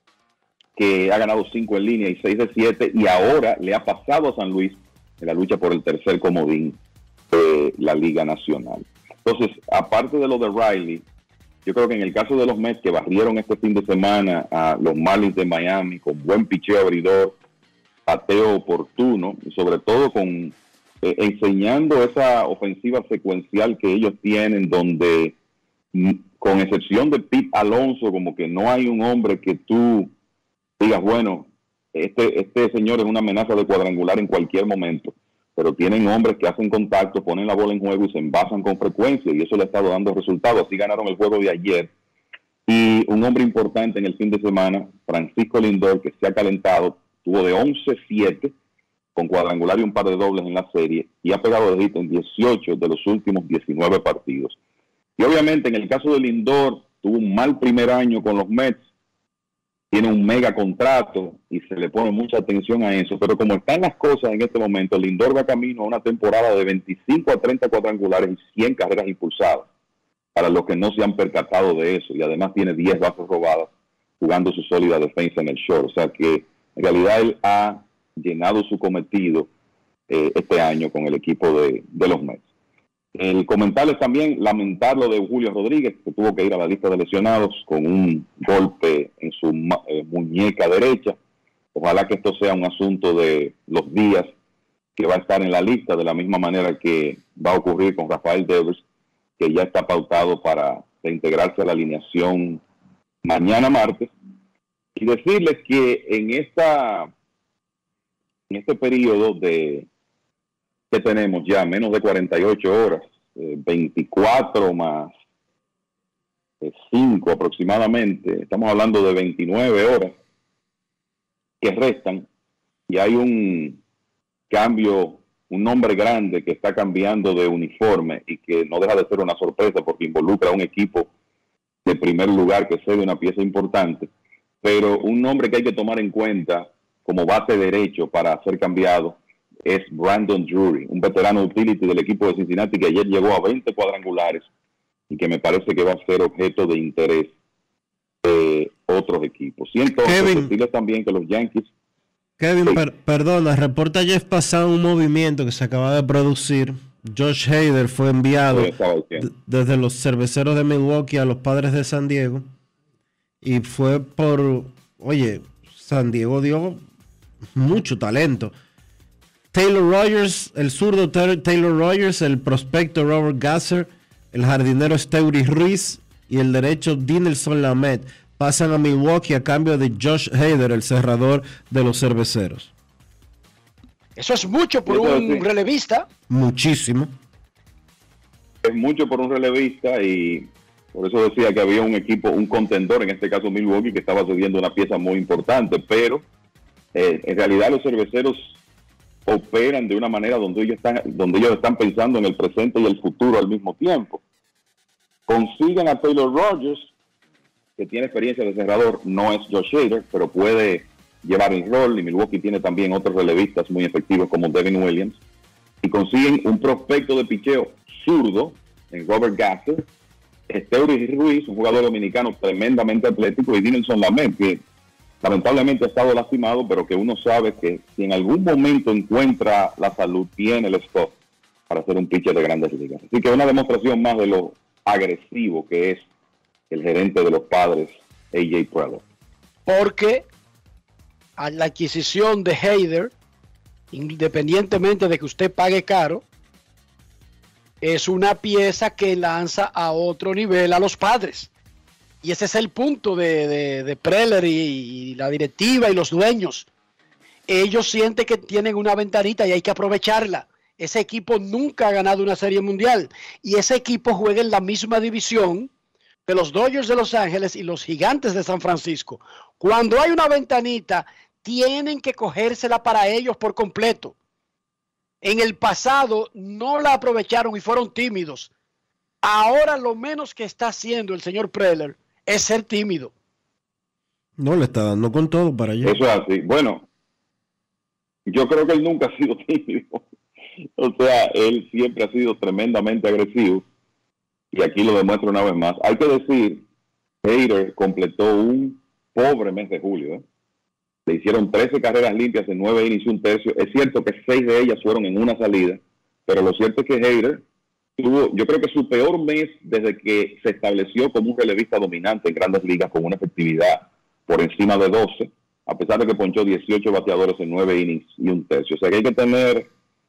que ha ganado 5 en línea y 6 de 7, y ahora le ha pasado a San Luis en la lucha por el tercer comodín de la Liga Nacional. Entonces, aparte de lo de Riley, yo creo que en el caso de los Mets, que barrieron este fin de semana a los Marlins de Miami con buen picheo abridor, bateo oportuno, y sobre todo con enseñando esa ofensiva secuencial que ellos tienen, donde con excepción de Pete Alonso, como que no hay un hombre que tú digas, bueno, este señor es una amenaza de cuadrangular en cualquier momento, pero tienen hombres que hacen contacto, ponen la bola en juego y se envasan con frecuencia, y eso le ha estado dando resultados. Así ganaron el juego de ayer. Y un hombre importante en el fin de semana, Francisco Lindor, que se ha calentado, tuvo de 11-7 con cuadrangular y un par de dobles en la serie, y ha pegado de hit en 18 de los últimos 19 partidos. Y obviamente en el caso de Lindor, tuvo un mal primer año con los Mets, tiene un mega contrato y se le pone mucha atención a eso, pero como están las cosas en este momento, Lindor va camino a una temporada de 25 a 30 cuadrangulares y 100 carreras impulsadas, para los que no se han percatado de eso, y además tiene 10 bases robadas jugando su sólida defensa en el short. O sea que en realidad él ha llenado su cometido este año con el equipo de los Mets. El comentarles también, lamentar lo de Julio Rodríguez, que tuvo que ir a la lista de lesionados con un golpe en su muñeca derecha. Ojalá que esto sea un asunto de los días que va a estar en la lista, de la misma manera que va a ocurrir con Rafael Devers, que ya está pautado para integrarse a la alineación mañana martes. Y decirles que en este periodo que tenemos ya menos de 48 horas, 24 más 5 aproximadamente, estamos hablando de 29 horas que restan, y hay un cambio, un nombre grande que está cambiando de uniforme y que no deja de ser una sorpresa porque involucra a un equipo de primer lugar que cede una pieza importante, pero un nombre que hay que tomar en cuenta como bate derecho para ser cambiado es Brandon Drury, un veterano utility del equipo de Cincinnati que ayer llegó a 20 cuadrangulares y que me parece que va a ser objeto de interés de otros equipos. Y entonces decirles también que los Yankees... Kevin, sí. Perdona, reporta Jeff Passan un movimiento que se acaba de producir. Josh Hader fue enviado desde los Cerveceros de Milwaukee a los Padres de San Diego, y fue San Diego dio mucho talento. Taylor Rogers, el zurdo Taylor Rogers, el prospecto Robert Gasser, el jardinero Steury Ruiz y el derecho Dinelson Lamet pasan a Milwaukee a cambio de Josh Hader, el cerrador de los Cerveceros. Eso es mucho por un relevista. Muchísimo. Es mucho por un relevista, y por eso decía que había un equipo, un contendor, en este caso Milwaukee, que estaba cediendo una pieza muy importante, pero en realidad los Cerveceros operan de una manera donde ellos están pensando en el presente y el futuro al mismo tiempo. Consigan a Taylor Rogers, que tiene experiencia de cerrador, no es Josh Hader, pero puede llevar el rol, y Milwaukee tiene también otros relevistas muy efectivos como Devin Williams, y consiguen un prospecto de picheo zurdo en Robert Gasser, Esteury Ruiz, un jugador dominicano tremendamente atlético, y Dinelson Lamet, que lamentablemente ha estado lastimado, pero que uno sabe que si en algún momento encuentra la salud, tiene el stock para ser un pitcher de Grandes Ligas. Así que una demostración más de lo agresivo que es el gerente de los Padres, A.J. Preller. Porque a la adquisición de Hader, independientemente de que usted pague caro, es una pieza que lanza a otro nivel a los Padres. Y ese es el punto de Preller y la directiva y los dueños. Ellos sienten que tienen una ventanita y hay que aprovecharla. Ese equipo nunca ha ganado una serie mundial. Y ese equipo juega en la misma división de los Dodgers de Los Ángeles y los Gigantes de San Francisco. Cuando hay una ventanita, tienen que cogérsela para ellos por completo. En el pasado no la aprovecharon y fueron tímidos. Ahora lo menos que está haciendo el señor Preller es ser tímido. No, le está dando con todo para allá. Eso es así. Bueno, yo creo que él nunca ha sido tímido. O sea, él siempre ha sido tremendamente agresivo. Y aquí lo demuestra una vez más. Hay que decir, Hader completó un pobre mes de julio. Le hicieron 13 carreras limpias en 9 innings y un tercio. Es cierto que 6 de ellas fueron en una salida, pero lo cierto es que Hader tuvo, yo creo que su peor mes desde que se estableció como un relevista dominante en Grandes Ligas con una efectividad por encima de 12, a pesar de que ponchó 18 bateadores en 9 innings y un tercio. O sea que hay que tener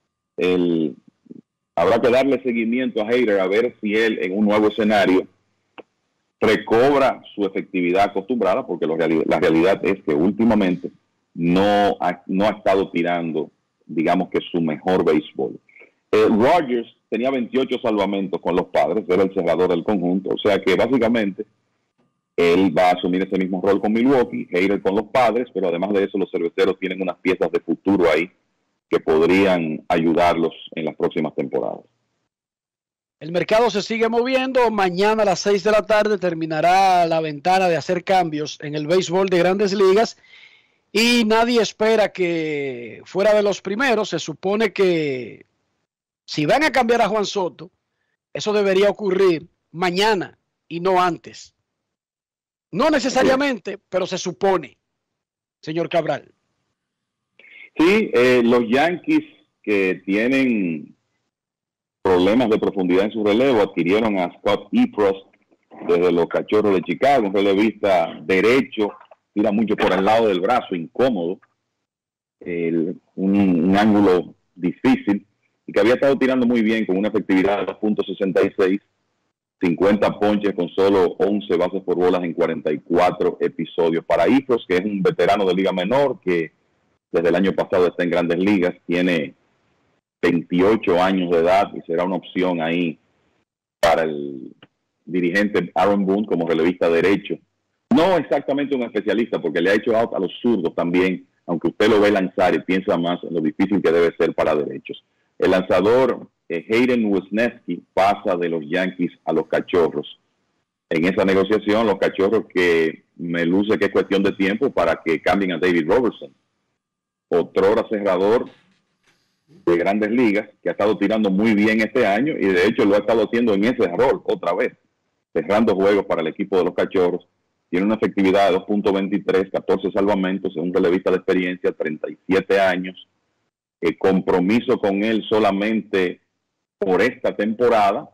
habrá que darle seguimiento a Hader a ver si él en un nuevo escenario recobra su efectividad acostumbrada, porque la realidad es que últimamente no ha estado tirando, digamos que su mejor béisbol. Rogers tenía 28 salvamentos con los Padres, era el cerrador del conjunto, o sea que básicamente él va a asumir ese mismo rol con Milwaukee, Hader con los Padres, pero además de eso los cerveceros tienen unas piezas de futuro ahí que podrían ayudarlos en las próximas temporadas. El mercado se sigue moviendo. Mañana a las 6 de la tarde terminará la ventana de hacer cambios en el béisbol de Grandes Ligas y nadie espera que fuera de los primeros. Se supone que si van a cambiar a Juan Soto, eso debería ocurrir mañana y no antes. No necesariamente, pero se supone, señor Cabral. Sí, los Yankees, que tienen problemas de profundidad en su relevo, adquirieron a Scott Eprost desde los Cachorros de Chicago, un relevista derecho, tira mucho por el lado del brazo, incómodo, un ángulo difícil, y que había estado tirando muy bien con una efectividad de 2.66, 50 ponches con solo 11 bases por bolas en 44 episodios. Para Eprost, que es un veterano de Liga Menor, que desde el año pasado está en Grandes Ligas, tiene 28 años de edad y será una opción ahí para el dirigente Aaron Boone como relevista derecho. No exactamente un especialista, porque le ha hecho out a los zurdos también, aunque usted lo ve lanzar y piensa más en lo difícil que debe ser para derechos. El lanzador Hayden Wesneski pasa de los Yankees a los Cachorros. En esa negociación, los Cachorros, que me luce que es cuestión de tiempo para que cambien a David Robertson, otrora cerrador de Grandes Ligas, que ha estado tirando muy bien este año y de hecho lo ha estado haciendo en ese rol otra vez, cerrando juegos para el equipo de los Cachorros. Tiene una efectividad de 2.23, 14 salvamentos, es un relevista de experiencia, 37 años. Compromiso con él solamente por esta temporada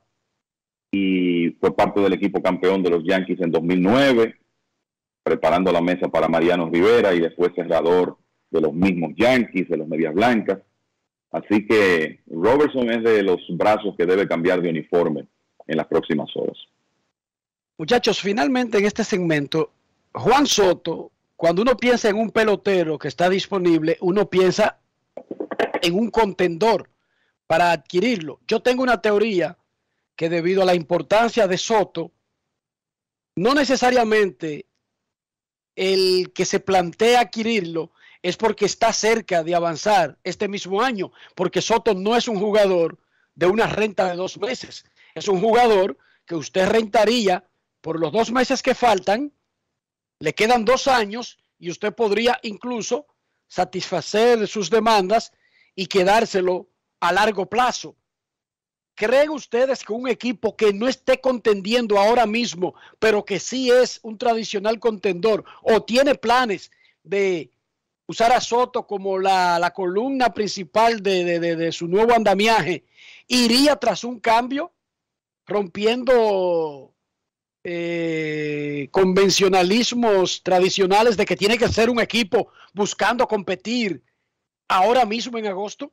y fue parte del equipo campeón de los Yankees en 2009, preparando la mesa para Mariano Rivera y después cerrador de los mismos Yankees, de los Medias Blancas. Así que Robertson es de los brazos que debe cambiar de uniforme en las próximas horas. Muchachos, finalmente en este segmento, Juan Soto, cuando uno piensa en un pelotero que está disponible, uno piensa en un contendor para adquirirlo. Yo tengo una teoría que debido a la importancia de Soto, no necesariamente el que se plantea adquirirlo es porque está cerca de avanzar este mismo año, porque Soto no es un jugador de una renta de 2 meses, es un jugador que usted rentaría por los 2 meses que faltan, le quedan 2 años y usted podría incluso satisfacer sus demandas y quedárselo a largo plazo. ¿Creen ustedes que un equipo que no esté contendiendo ahora mismo, pero que sí es un tradicional contendor o tiene planes de usar a Soto como la columna principal de su nuevo andamiaje, iría tras un cambio, rompiendo convencionalismos tradicionales de que tiene que ser un equipo buscando competir ahora mismo en agosto?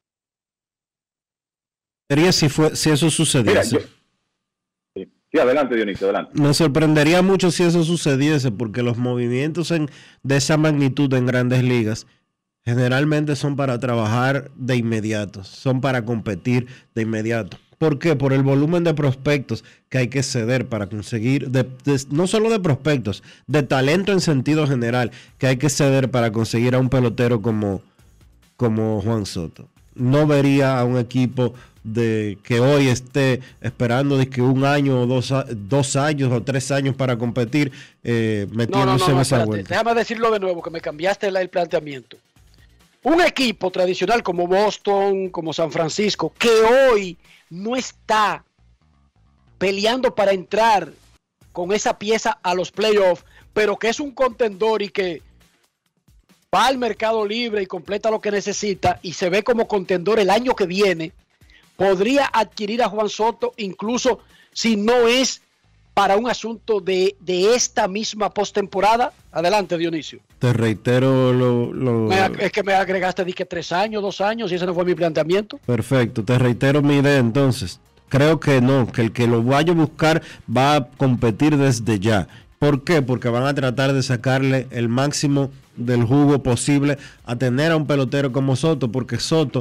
Sería si eso sucediese. Sí, adelante, Dionisio, adelante. Me sorprendería mucho si eso sucediese, porque los movimientos de esa magnitud en Grandes Ligas generalmente son para trabajar de inmediato, son para competir de inmediato. ¿Por qué? Por el volumen de prospectos que hay que ceder para conseguir, no solo de prospectos, de talento en sentido general, que hay que ceder para conseguir a un pelotero como Juan Soto. No vería a un equipo que hoy esté esperando de que un año o 2 años o 3 años para competir, metiéndose en esa vuelta. Déjame decirlo de nuevo, que me cambiaste el planteamiento. Un equipo tradicional como Boston, como San Francisco, que hoy no está peleando para entrar con esa pieza a los playoffs, pero que es un contendor y que va al mercado libre y completa lo que necesita y se ve como contendor el año que viene, podría adquirir a Juan Soto, incluso si no es para un asunto de esta misma postemporada. Adelante, Dionisio. Te reitero es que me agregaste, dije 3 años, 2 años, y ese no fue mi planteamiento. Perfecto, te reitero mi idea entonces. Creo que no, que el que lo vaya a buscar va a competir desde ya. ¿Por qué? Porque van a tratar de sacarle el máximo del jugo posible a tener a un pelotero como Soto, porque Soto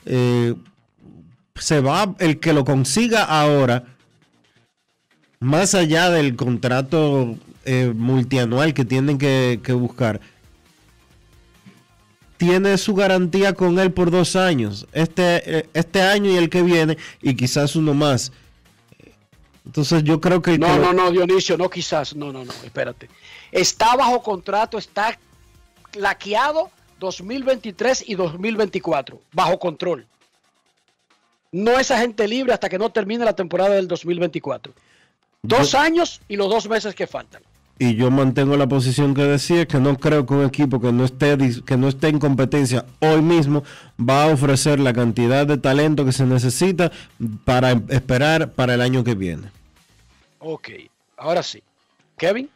se va, el que lo consiga ahora, más allá del contrato multianual que tienen que buscar, tiene su garantía con él por 2 años, este año y el que viene, y quizás uno más. Entonces yo creo que... No, Dionisio, no quizás, no, espérate. Está bajo contrato, está laqueado 2023 y 2024, bajo control. No es agente libre hasta que no termine la temporada del 2024. 2 años y los 2 meses que faltan. Y yo mantengo la posición que decía, que no creo que un equipo que no esté en competencia hoy mismo va a ofrecer la cantidad de talento que se necesita para esperar para el año que viene. Ok, ahora sí. Kevin.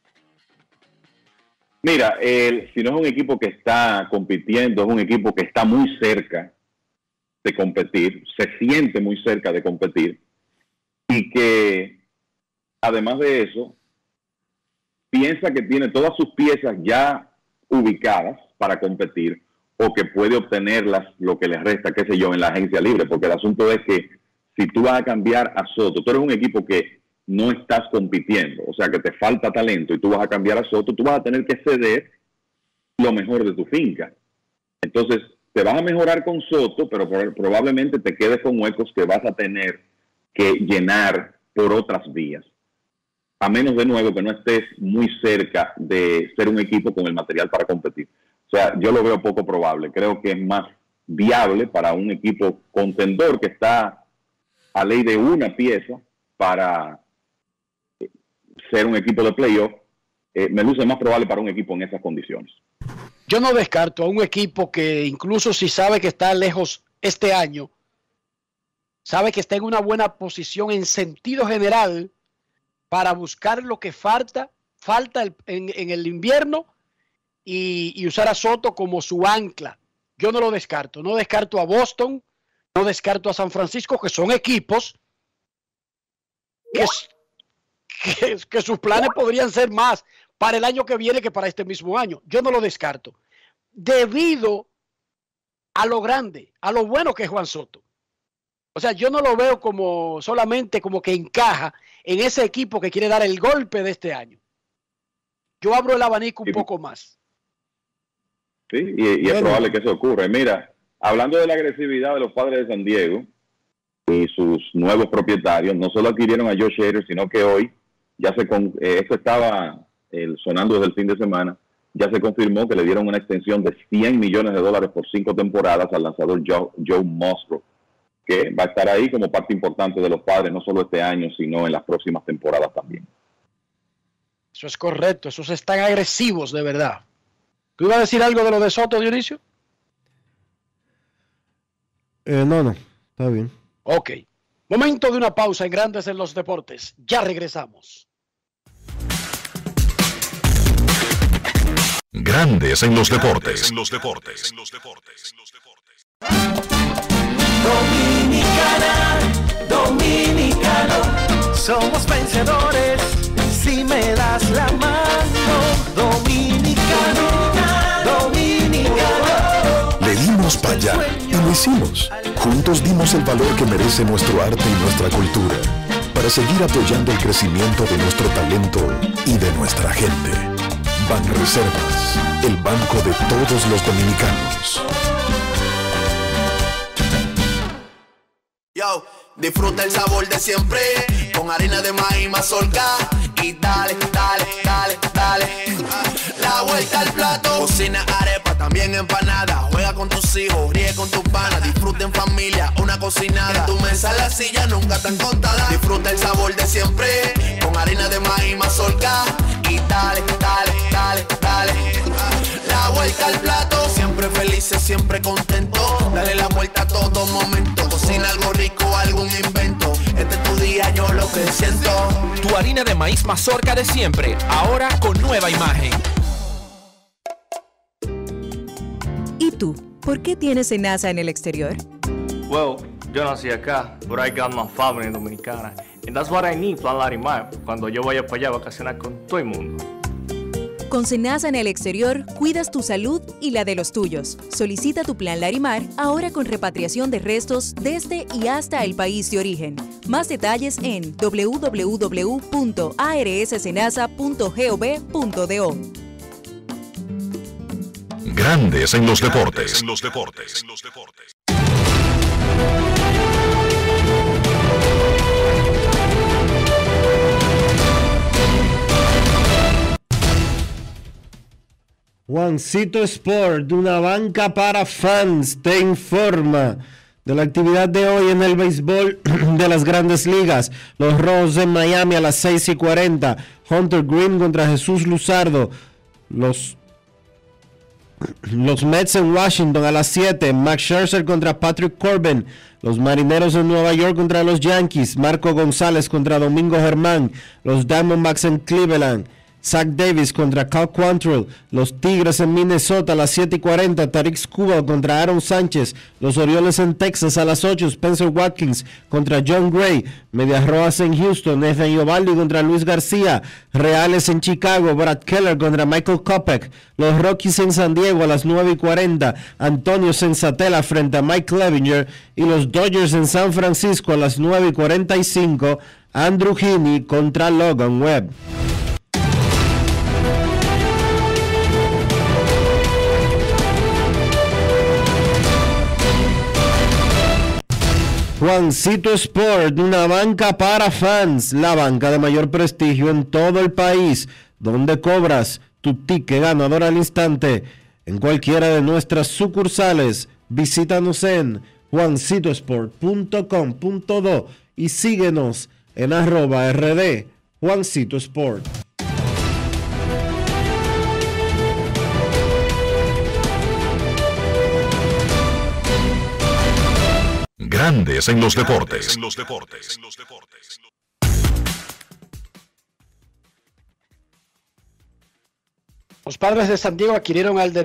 Mira, si no es un equipo que está compitiendo, es un equipo que está muy cerca de competir, se siente muy cerca de competir, y que además de eso piensa que tiene todas sus piezas ya ubicadas para competir, o que puede obtenerlas, lo que les resta, qué sé yo, en la agencia libre, porque el asunto es que si tú vas a cambiar a Soto, tú eres un equipo que no estás compitiendo, o sea que te falta talento y tú vas a cambiar a Soto, tú vas a tener que ceder lo mejor de tu finca. Entonces te vas a mejorar con Soto, pero probablemente te quedes con huecos que vas a tener que llenar por otras vías, a menos de nuevo que no estés muy cerca de ser un equipo con el material para competir. O sea, yo lo veo poco probable. Creo que es más viable para un equipo contendor que está a ley de una pieza para ser un equipo de playoff. Me luce más probable para un equipo en esas condiciones. Yo no descarto a un equipo que incluso si sabe que está lejos este año, sabe que está en una buena posición en sentido general para buscar lo que falta en el invierno y usar a Soto como su ancla. Yo no lo descarto. No descarto a Boston, no descarto a San Francisco, que son equipos que sus planes podrían ser más para el año que viene que para este mismo año. Yo no lo descarto. Debido a lo grande, a lo bueno que es Juan Soto. O sea, yo no lo veo como solamente como que encaja en ese equipo que quiere dar el golpe de este año. Yo abro el abanico un poco más. Sí, y es probable que eso ocurra. Mira, hablando de la agresividad de los Padres de San Diego y sus nuevos propietarios, no solo adquirieron a Josh Hader, sino que hoy esto estaba sonando desde el fin de semana, ya se confirmó que le dieron una extensión de $100 millones por 5 temporadas al lanzador Joe Musgrove. que va a estar ahí como parte importante de los Padres, no solo este año, sino en las próximas temporadas también. Eso es correcto, esos están agresivos de verdad. ¿Tú ibas a decir algo de lo de Soto, Dionisio? No, está bien. Ok. Momento de una pausa en Grandes en los Deportes. Ya regresamos. Grandes en los deportes. Dominicana, dominicano, somos vencedores si me das la mano. Dominicano, dominicano. Le dimos para allá y lo hicimos. Juntos dimos el valor que merece nuestro arte y nuestra cultura para seguir apoyando el crecimiento de nuestro talento y de nuestra gente. Banreservas, el banco de todos los dominicanos. Yo, disfruta el sabor de siempre con harina de maíz mazorca y dale, dale, dale, dale. La vuelta al plato, cocina arepa, también empanada. Juega con tus hijos, ríe con tus panas, disfruta en familia, una cocinada. En tu mesa la silla nunca tan contada. Disfruta el sabor de siempre con harina de maíz mazorca y dale, dale, dale, dale. La vuelta al plato, siempre felices, siempre contentos. Dale la vuelta a todo momento. Cocina algo rico, algún invento. Este es tu día, yo lo que siento. Tu harina de maíz mazorca de siempre, ahora con nueva imagen. ¿Y tú? ¿Por qué tienes SENASA en el exterior? Well, yo nací acá, but I got my family dominicana. And that's what I need, Plan Larimar, cuando yo vaya para allá a vacacionar con todo el mundo. Con SENASA en el exterior, cuidas tu salud y la de los tuyos. Solicita tu plan Larimar ahora con repatriación de restos desde y hasta el país de origen. Más detalles en www.arssenasa.gov.do. Grandes en los deportes. Juancito Sport, una banca para fans, te informa de la actividad de hoy en el béisbol de las Grandes Ligas. Los Rojos en Miami a las 6:40. Hunter Green contra Jesús Luzardo. Los Mets en Washington a las 7. Max Scherzer contra Patrick Corbin. Los Marineros en Nueva York contra los Yankees. Marco González contra Domingo Germán. Los Diamondbacks en Cleveland. Zach Davis contra Cal Quantrill. Los Tigres en Minnesota a las 7:40. Tarik Skubal contra Aaron Sánchez. Los Orioles en Texas a las 8. Spencer Watkins contra John Gray. Medias Rojas en Houston. Nathan Eovaldi contra Luis García. Reales en Chicago. Brad Keller contra Michael Kopech. Los Rockies en San Diego a las 9:40. Antonio Senzatela frente a Mike Clevinger. Y los Dodgers en San Francisco a las 9:45. Andrew Heaney contra Logan Webb. Juancito Sport, una banca para fans, la banca de mayor prestigio en todo el país, donde cobras tu ticket ganador al instante en cualquiera de nuestras sucursales. Visítanos en juancitosport.com.do y síguenos en @RD Juancito Sport. Grandes en los deportes. Los Padres de San Diego adquirieron al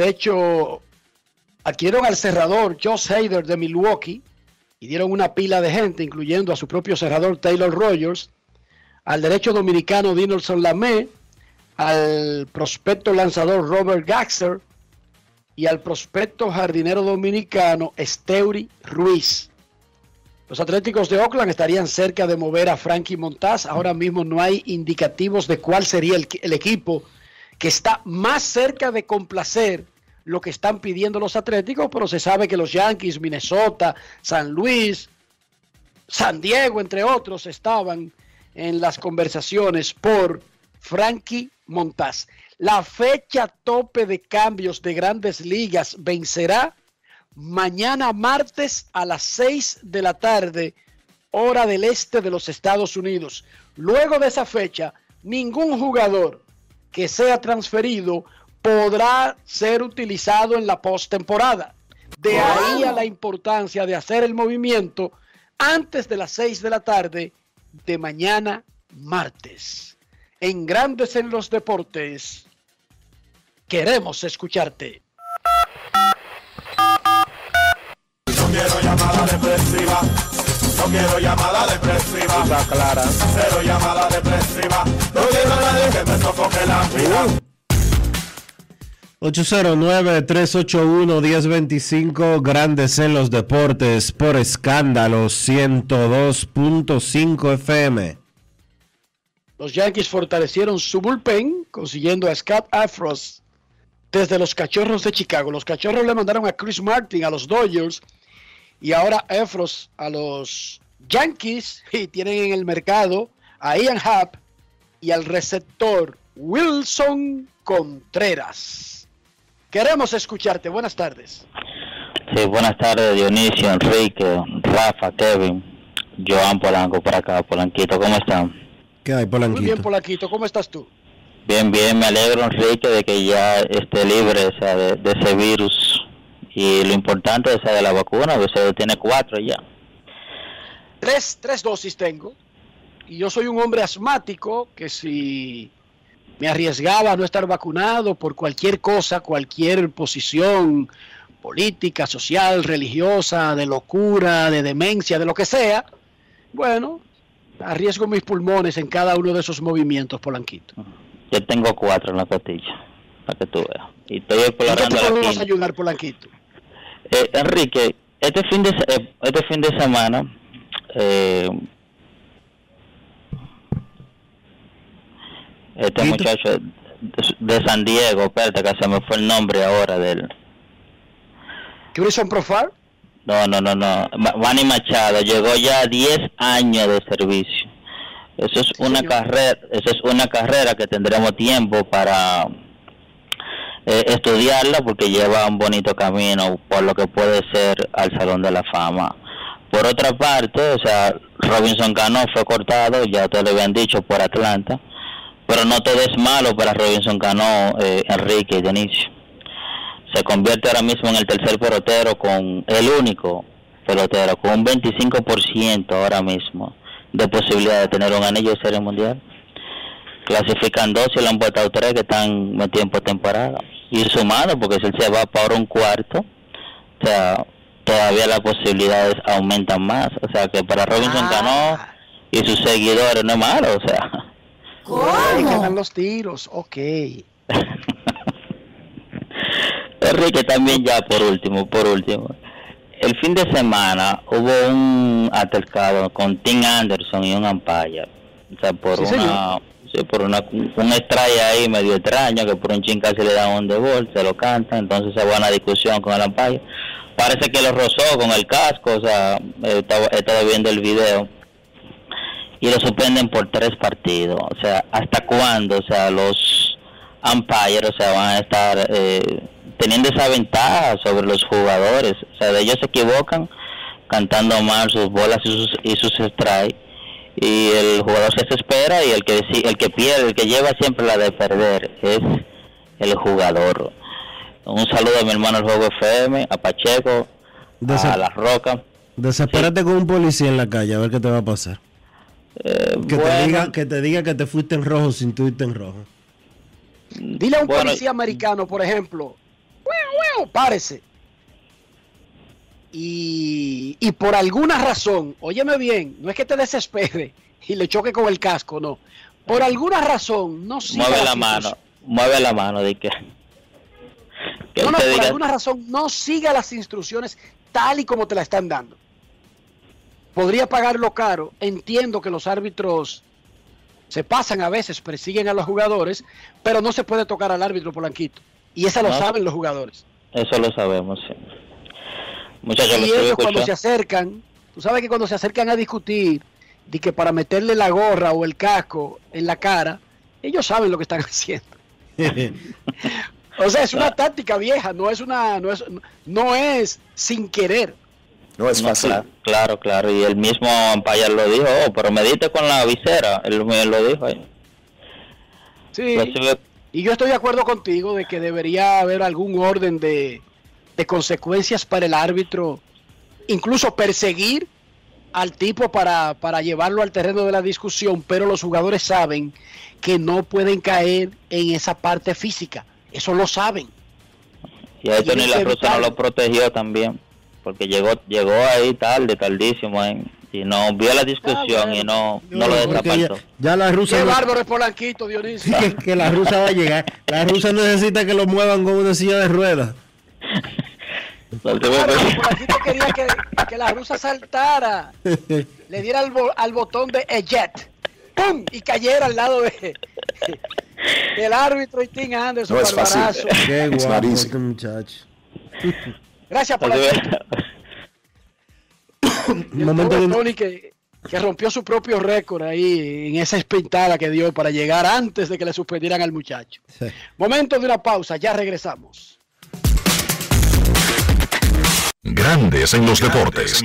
cerrador Josh Hader de Milwaukee y dieron una pila de gente, incluyendo a su propio cerrador Taylor Rogers, al derecho dominicano Dinelson Lamet, al prospecto lanzador Robert Gaxer y al prospecto jardinero dominicano Esteury Ruiz. Los Atléticos de Oakland estarían cerca de mover a Frankie Montas. Ahora mismo no hay indicativos de cuál sería el equipo que está más cerca de complacer lo que están pidiendo los Atléticos, pero se sabe que los Yankees, Minnesota, San Luis, San Diego, entre otros, estaban en las conversaciones por Frankie Montas. La fecha tope de cambios de Grandes Ligas vencerá mañana martes a las 6 de la tarde, hora del este de los Estados Unidos. Luego de esa fecha, ningún jugador que sea transferido podrá ser utilizado en la postemporada. De ahí a la importancia de hacer el movimiento antes de las 6 de la tarde de mañana martes. En Grandes en los Deportes, queremos escucharte. No quiero llamada depresiva. No quiero llamada depresiva. Está clara. Cero llamada depresiva. No quiero a nadie que me sofoque la vida. 809-381-1025, Grandes en los Deportes, por Escándalo 102.5 FM. Los Yankees fortalecieron su bullpen, consiguiendo a Scott Afros desde los Cachorros de Chicago. Los Cachorros le mandaron a Chris Martin a los Dodgers y ahora Afros a los Yankees, y tienen en el mercado a Ian Happ y al receptor Wilson Contreras. Queremos escucharte. Buenas tardes. Sí, buenas tardes, Dionisio, Enrique, Rafa, Kevin, Joan Polanco por acá, Polanquito. ¿Cómo están? ¿Qué hay, Polanquito? Muy bien, Polanquito. ¿Cómo estás tú? Bien, bien. Me alegro, Enrique, de que ya esté libre, o sea, de ese virus. Y lo importante es de la vacuna, que se tiene 4 ya. Tres dosis tengo. Y yo soy un hombre asmático que si me arriesgaba a no estar vacunado por cualquier cosa, cualquier posición política, social, religiosa, de locura, de demencia, de lo que sea, bueno, arriesgo mis pulmones en cada uno de esos movimientos, Polanquito. Yo tengo 4 en la costilla, para que tú veas. Y estoy explorando ¿en qué te podemos ayudar, Polanquito? Enrique, este fin de semana, este muchacho de San Diego, espérate que se me fue el nombre ahora de él. ¿Jurison Profar? No. Manny Machado llegó ya a 10 años de servicio. Eso es una carrera que tendremos tiempo para estudiarla, porque lleva un bonito camino por lo que puede ser al Salón de la Fama. Por otra parte, o sea, Robinson Cano fue cortado, ya te lo habían dicho, por Atlanta, pero no todo es malo para Robinson Cano, Enrique y Dionisio. Se convierte ahora mismo en el tercer pelotero, con el único pelotero, con un 25% ahora mismo de posibilidad de tener un anillo de serie mundial. Clasifican 2 y le han votado 3 que están metidos en postemporada. Y sumando, porque si él se va para ahora un cuarto, o sea, todavía las posibilidades aumentan más. O sea, que para Robinson Cano y sus seguidores no es malo, o sea. ¿Cómo? Ganan los tiros, ok. Enrique, también ya por último, el fin de semana hubo un altercado con Tim Anderson y un umpire, o sea, por un strike ahí medio extraño, que por un chin casi le dan un de ball, se lo cantan, entonces se va a una discusión con el umpire, parece que lo rozó con el casco, o sea, estaba viendo el video, y lo suspenden por 3 partidos, o sea, ¿hasta cuándo? O sea, los umpires, o sea, van a estar teniendo esa ventaja sobre los jugadores, o sea, ellos se equivocan cantando mal sus bolas y sus strikes, y el jugador se desespera, y el que pierde, el que lleva siempre la de perder es el jugador. Un saludo a mi hermano el Juego FM, a Pacheco, a La Roca. Desespérate con un policía en la calle, a ver qué te va a pasar. Que te diga que te fuiste en rojo sin tú irte en rojo. Dile a un policía americano, por ejemplo, párese. Y por alguna razón, óyeme bien, no es que te desespere y le choque con el casco, no. Por alguna razón, no siga mueve la mano, de que no, por alguna razón, no siga las instrucciones tal y como te la están dando. Podría pagarlo caro. Entiendo que los árbitros se pasan a veces, persiguen a los jugadores, pero no se puede tocar al árbitro, Polanquito. Y eso lo saben los jugadores. Eso lo sabemos, sí. Muchachos, y ellos cuando se acercan, tú sabes que cuando se acercan a discutir, de que para meterle la gorra o el casco en la cara, ellos saben lo que están haciendo. O sea, es una táctica vieja, no es sin querer. No es fácil. Claro, y el mismo umpire lo dijo, pero medite con la visera, él lo dijo ahí. Sí, y yo estoy de acuerdo contigo de que debería haber algún orden de consecuencias para el árbitro, incluso perseguir al tipo para llevarlo al terreno de la discusión, pero los jugadores saben que no pueden caer en esa parte física, eso lo saben. Y ahí Tony La Russa no lo protegió también, porque llegó ahí tardísimo, y no vio la discusión y no lo desapartó. Ya la Russa. Qué bárbaro es Polanquito, Dionisio. Que la Russa va a llegar. La Russa necesita que lo muevan con una silla de ruedas. Polanquito quería que la Russa saltara, le diera al botón de eject, ¡pum! Y cayera al lado del árbitro y Tim Anderson. No es fácil. Qué guapo este muchacho. Gracias por el momento de Tony que rompió su propio récord ahí en esa espintada que dio para llegar antes de que le suspendieran al muchacho. Sí. Momento de una pausa, ya regresamos. Grandes en los deportes.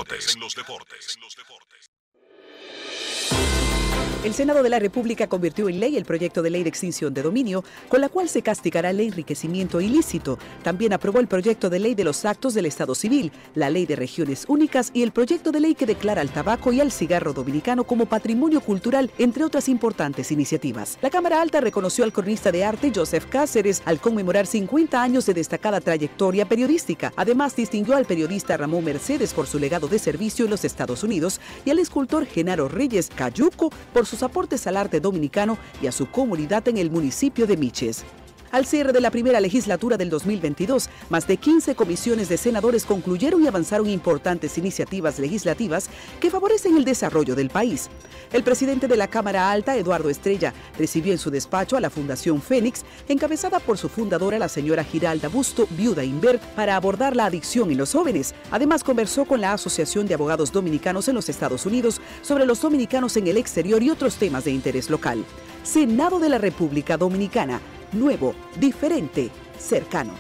El Senado de la República convirtió en ley el proyecto de ley de extinción de dominio, con la cual se castigará el enriquecimiento ilícito. También aprobó el proyecto de ley de los actos del Estado Civil, la ley de regiones únicas y el proyecto de ley que declara al tabaco y al cigarro dominicano como patrimonio cultural, entre otras importantes iniciativas. La Cámara Alta reconoció al cronista de arte Joseph Cáceres al conmemorar 50 años de destacada trayectoria periodística. Además, distinguió al periodista Ramón Mercedes por su legado de servicio en los Estados Unidos y al escultor Genaro Reyes Cayuco por sus aportes al arte dominicano y a su comunidad en el municipio de Miches. Al cierre de la primera legislatura del 2022, más de 15 comisiones de senadores concluyeron y avanzaron importantes iniciativas legislativas que favorecen el desarrollo del país. El presidente de la Cámara Alta, Eduardo Estrella, recibió en su despacho a la Fundación Fénix, encabezada por su fundadora, la señora Giralda Busto, viuda Inver, para abordar la adicción en los jóvenes. Además, conversó con la Asociación de Abogados Dominicanos en los Estados Unidos sobre los dominicanos en el exterior y otros temas de interés local. Senado de la República Dominicana. Nuevo, diferente, cercano.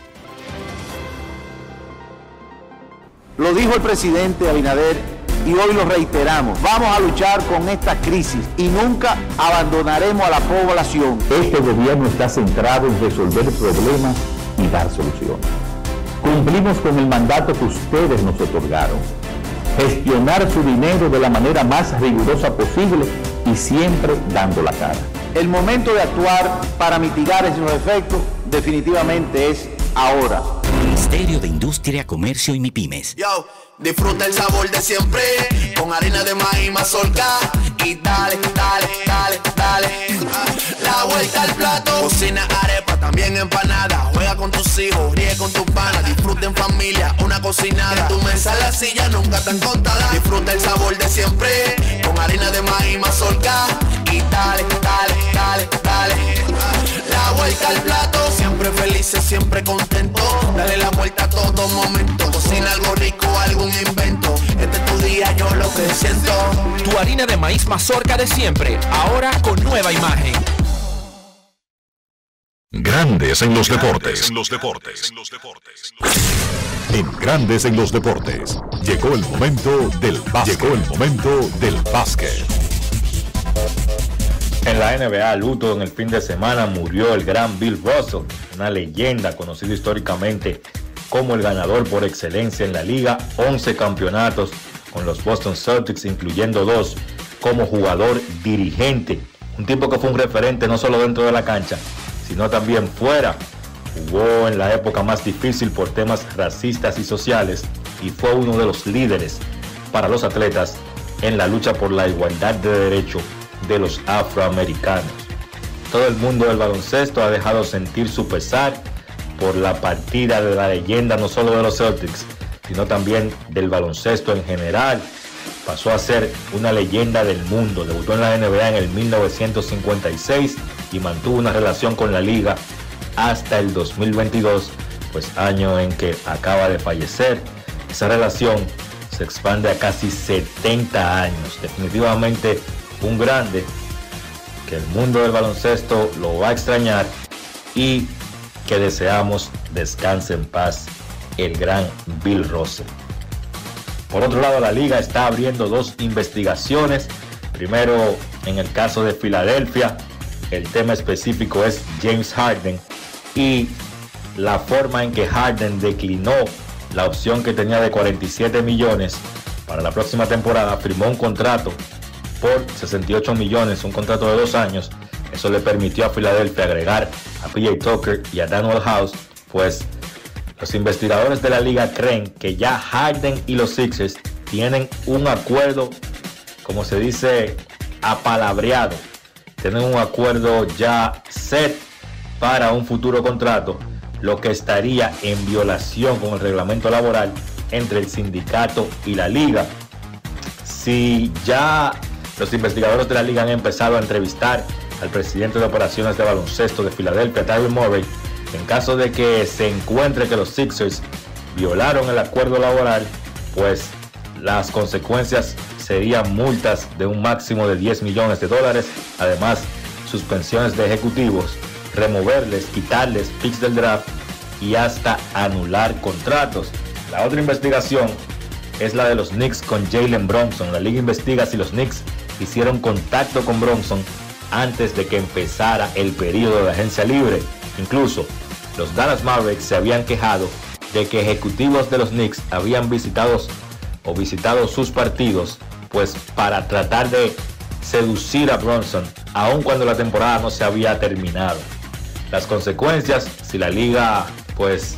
Lo dijo el presidente Abinader y hoy lo reiteramos. Vamos a luchar con esta crisis y nunca abandonaremos a la población. Este gobierno está centrado en resolver problemas y dar soluciones. Cumplimos con el mandato que ustedes nos otorgaron. Gestionar su dinero de la manera más rigurosa posible y siempre dando la cara. El momento de actuar para mitigar esos efectos definitivamente es ahora. Ministerio de Industria, Comercio y MIPYMES. Yo, disfruta el sabor de siempre con harina de maíz mazorca y dale, dale, dale, dale. La vuelta al plato, cocina arepa, también empanada. Juega con tus hijos, ríe con tus panas, disfruta en familia, una cocinada. En tu mesa la silla nunca tan contada. Disfruta el sabor de siempre con harina de maíz mazorca y dale, dale, dale, dale. La vuelta al plato, siempre felices, siempre contentos. Dale la vuelta a todo momento. Cocina algo rico, algún invento. Este es tu día, yo lo que siento. Tu harina de maíz mazorca de siempre, ahora con nueva imagen. Grandes en los deportes. En Grandes en los deportes. Llegó el momento del básquet. En la NBA, luto en el fin de semana, murió el gran Bill Russell, una leyenda conocido históricamente como el ganador por excelencia en la liga, 11 campeonatos con los Boston Celtics, incluyendo 2 como jugador dirigente. Un tipo que fue un referente no solo dentro de la cancha, sino también fuera. Jugó en la época más difícil por temas racistas y sociales y fue uno de los líderes para los atletas en la lucha por la igualdad de derecho de los afroamericanos. Todo el mundo del baloncesto ha dejado sentir su pesar por la partida de la leyenda no solo de los Celtics, sino también del baloncesto en general. Pasó a ser una leyenda del mundo, debutó en la NBA en el 1956 y mantuvo una relación con la liga hasta el 2022, pues año en que acaba de fallecer. Esa relación se expande a casi 70 años. Definitivamente un grande que el mundo del baloncesto lo va a extrañar y que deseamos descanse en paz el gran Bill Russell. Por otro lado, la liga está abriendo 2 investigaciones. Primero, en el caso de Filadelfia, el tema específico es James Harden y la forma en que Harden declinó la opción que tenía de 47 millones para la próxima temporada. Firmó un contrato por 68 millones, un contrato de 2 años. Eso le permitió a Filadelfia agregar a PJ Tucker y a Daniel House. Pues los investigadores de la liga creen que ya Harden y los Sixers tienen un acuerdo, como se dice, apalabreado. Tienen un acuerdo ya set para un futuro contrato, lo que estaría en violación con el reglamento laboral entre el sindicato y la liga. Si ya los investigadores de la liga han empezado a entrevistar al presidente de operaciones de baloncesto de Filadelfia, Daryl Morey, en caso de que se encuentre que los Sixers violaron el acuerdo laboral, pues las consecuencias serían multas de un máximo de $10 millones, además suspensiones de ejecutivos, removerles, quitarles picks del draft y hasta anular contratos. La otra investigación es la de los Knicks con Jalen Brunson. La liga investiga si los Knicks hicieron contacto con Brunson antes de que empezara el periodo de agencia libre. Incluso los Dallas Mavericks se habían quejado de que ejecutivos de los Knicks habían visitado sus partidos pues para tratar de seducir a Brunson, aun cuando la temporada no se había terminado. Las consecuencias, si la liga pues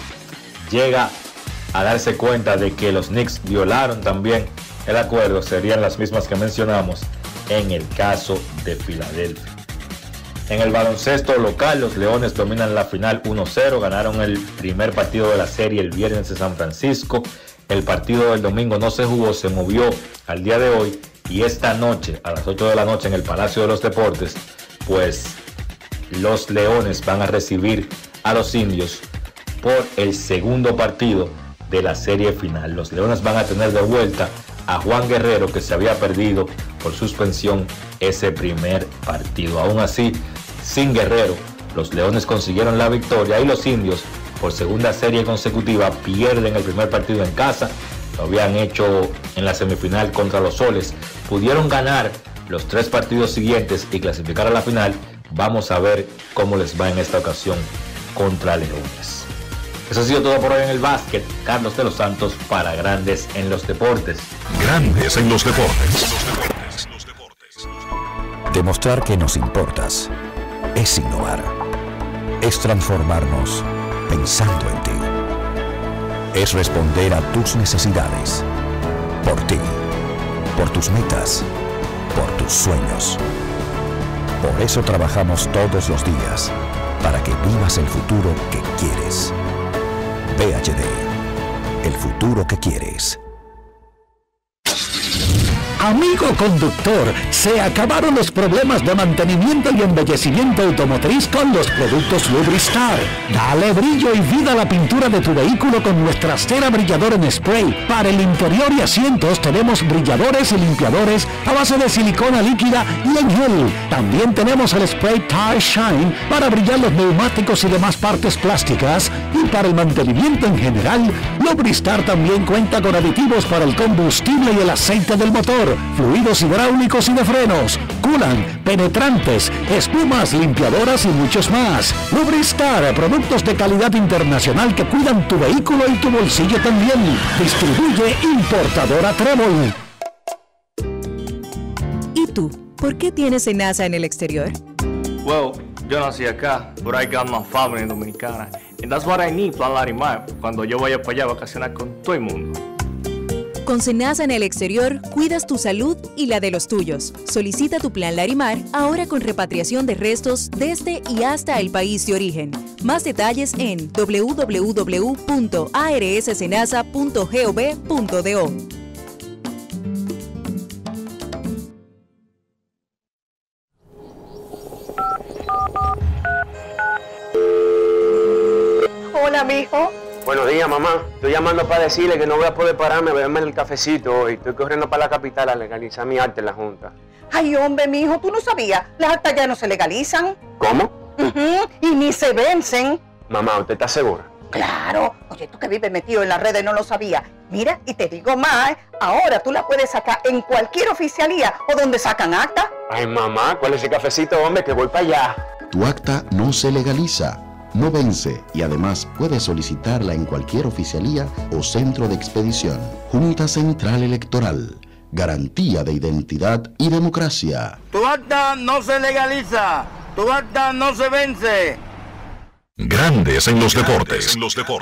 llega a darse cuenta de que los Knicks violaron también el acuerdo, serían las mismas que mencionamos en el caso de Filadelfia. En el baloncesto local, los Leones dominan la final 1-0, ganaron el primer partido de la serie el viernes en San Francisco. El partido del domingo no se jugó, se movió al día de hoy, y esta noche a las 8 de la noche en el Palacio de los Deportes, pues los Leones van a recibir a los Indios por el segundo partido de la serie final. Los Leones van a tener de vuelta a Juan Guerrero, que se había perdido por suspensión ese primer partido. Aún así, sin Guerrero, los Leones consiguieron la victoria y los Indios, por segunda serie consecutiva, pierden el primer partido en casa. Lo habían hecho en la semifinal contra los Soles. Pudieron ganar los 3 partidos siguientes y clasificar a la final. Vamos a ver cómo les va en esta ocasión contra Leones. Eso ha sido todo por hoy en el básquet. Carlos de los Santos para Grandes en los Deportes. Grandes en los Deportes. Demostrar que nos importas es innovar. Es transformarnos pensando en ti. Es responder a tus necesidades. Por ti. Por tus metas. Por tus sueños. Por eso trabajamos todos los días, para que vivas el futuro que quieres. PHD, el futuro que quieres. Amigo conductor, se acabaron los problemas de mantenimiento y embellecimiento automotriz con los productos Lubristar. Dale brillo y vida a la pintura de tu vehículo con nuestra cera brilladora en spray. Para el interior y asientos tenemos brilladores y limpiadores a base de silicona líquida y en gel. También tenemos el spray Tire Shine para brillar los neumáticos y demás partes plásticas. Y para el mantenimiento en general, Lubristar también cuenta con aditivos para el combustible y el aceite del motor, fluidos hidráulicos y de frenos, culan, penetrantes, espumas, limpiadoras y muchos más. Lubristar, productos de calidad internacional que cuidan tu vehículo y tu bolsillo también. Distribuye importadora Trébol. ¿Y tú? ¿Por qué tienes SENASA en el exterior? Well, yo nací acá, but I got my family dominicana. And that's what I need, Plan Larimar, cuando yo vaya para allá a vacacionar con todo el mundo. Con SENASA en el exterior, cuidas tu salud y la de los tuyos. Solicita tu plan Larimar ahora con repatriación de restos desde y hasta el país de origen. Más detalles en www.arssenasa.gov.do. Hola, mijo. Buenos días, mamá. Estoy llamando para decirle que no voy a poder pararme a beberme el cafecito hoy. Estoy corriendo para la capital a legalizar mi arte en la Junta. Ay, hombre, mijo, tú no sabías. Las actas ya no se legalizan. ¿Cómo? Y ni se vencen. Mamá, ¿usted está segura? Claro. Oye, tú que vives metido en las redes no lo sabía. Mira, y te digo más, ahora tú la puedes sacar en cualquier oficialía o donde sacan acta. Ay, mamá, ¿cuál es ese cafecito, hombre? Que voy para allá. Tu acta no se legaliza, no vence y además puedes solicitarla en cualquier oficialía o centro de expedición. Junta Central Electoral. Garantía de identidad y democracia. Tu acta no se legaliza, tu acta no se vence. Grandes en los deportes.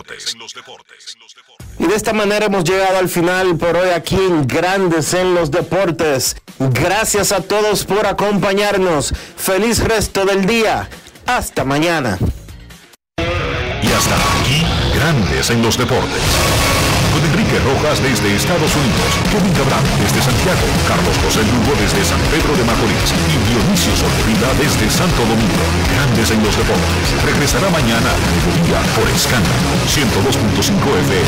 Y de esta manera hemos llegado al final por hoy aquí en Grandes en los Deportes. Gracias a todos por acompañarnos. Feliz resto del día. Hasta mañana. Y hasta aquí, Grandes en los Deportes. Con Enrique Rojas desde Estados Unidos, Kevin Cabral desde Santiago, Carlos José Lugo desde San Pedro de Macorís y Dionisio Solterida desde Santo Domingo. Grandes en los Deportes. Regresará mañana al mediodía por Escándalo 102.5 FM.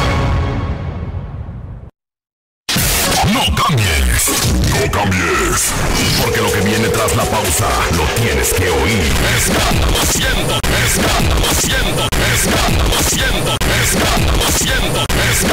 No cambies, no cambies, porque lo que viene tras la pausa lo tienes que oír. Escándalo 100, escándalo 100, escándalo 100, escándalo 100, escándalo.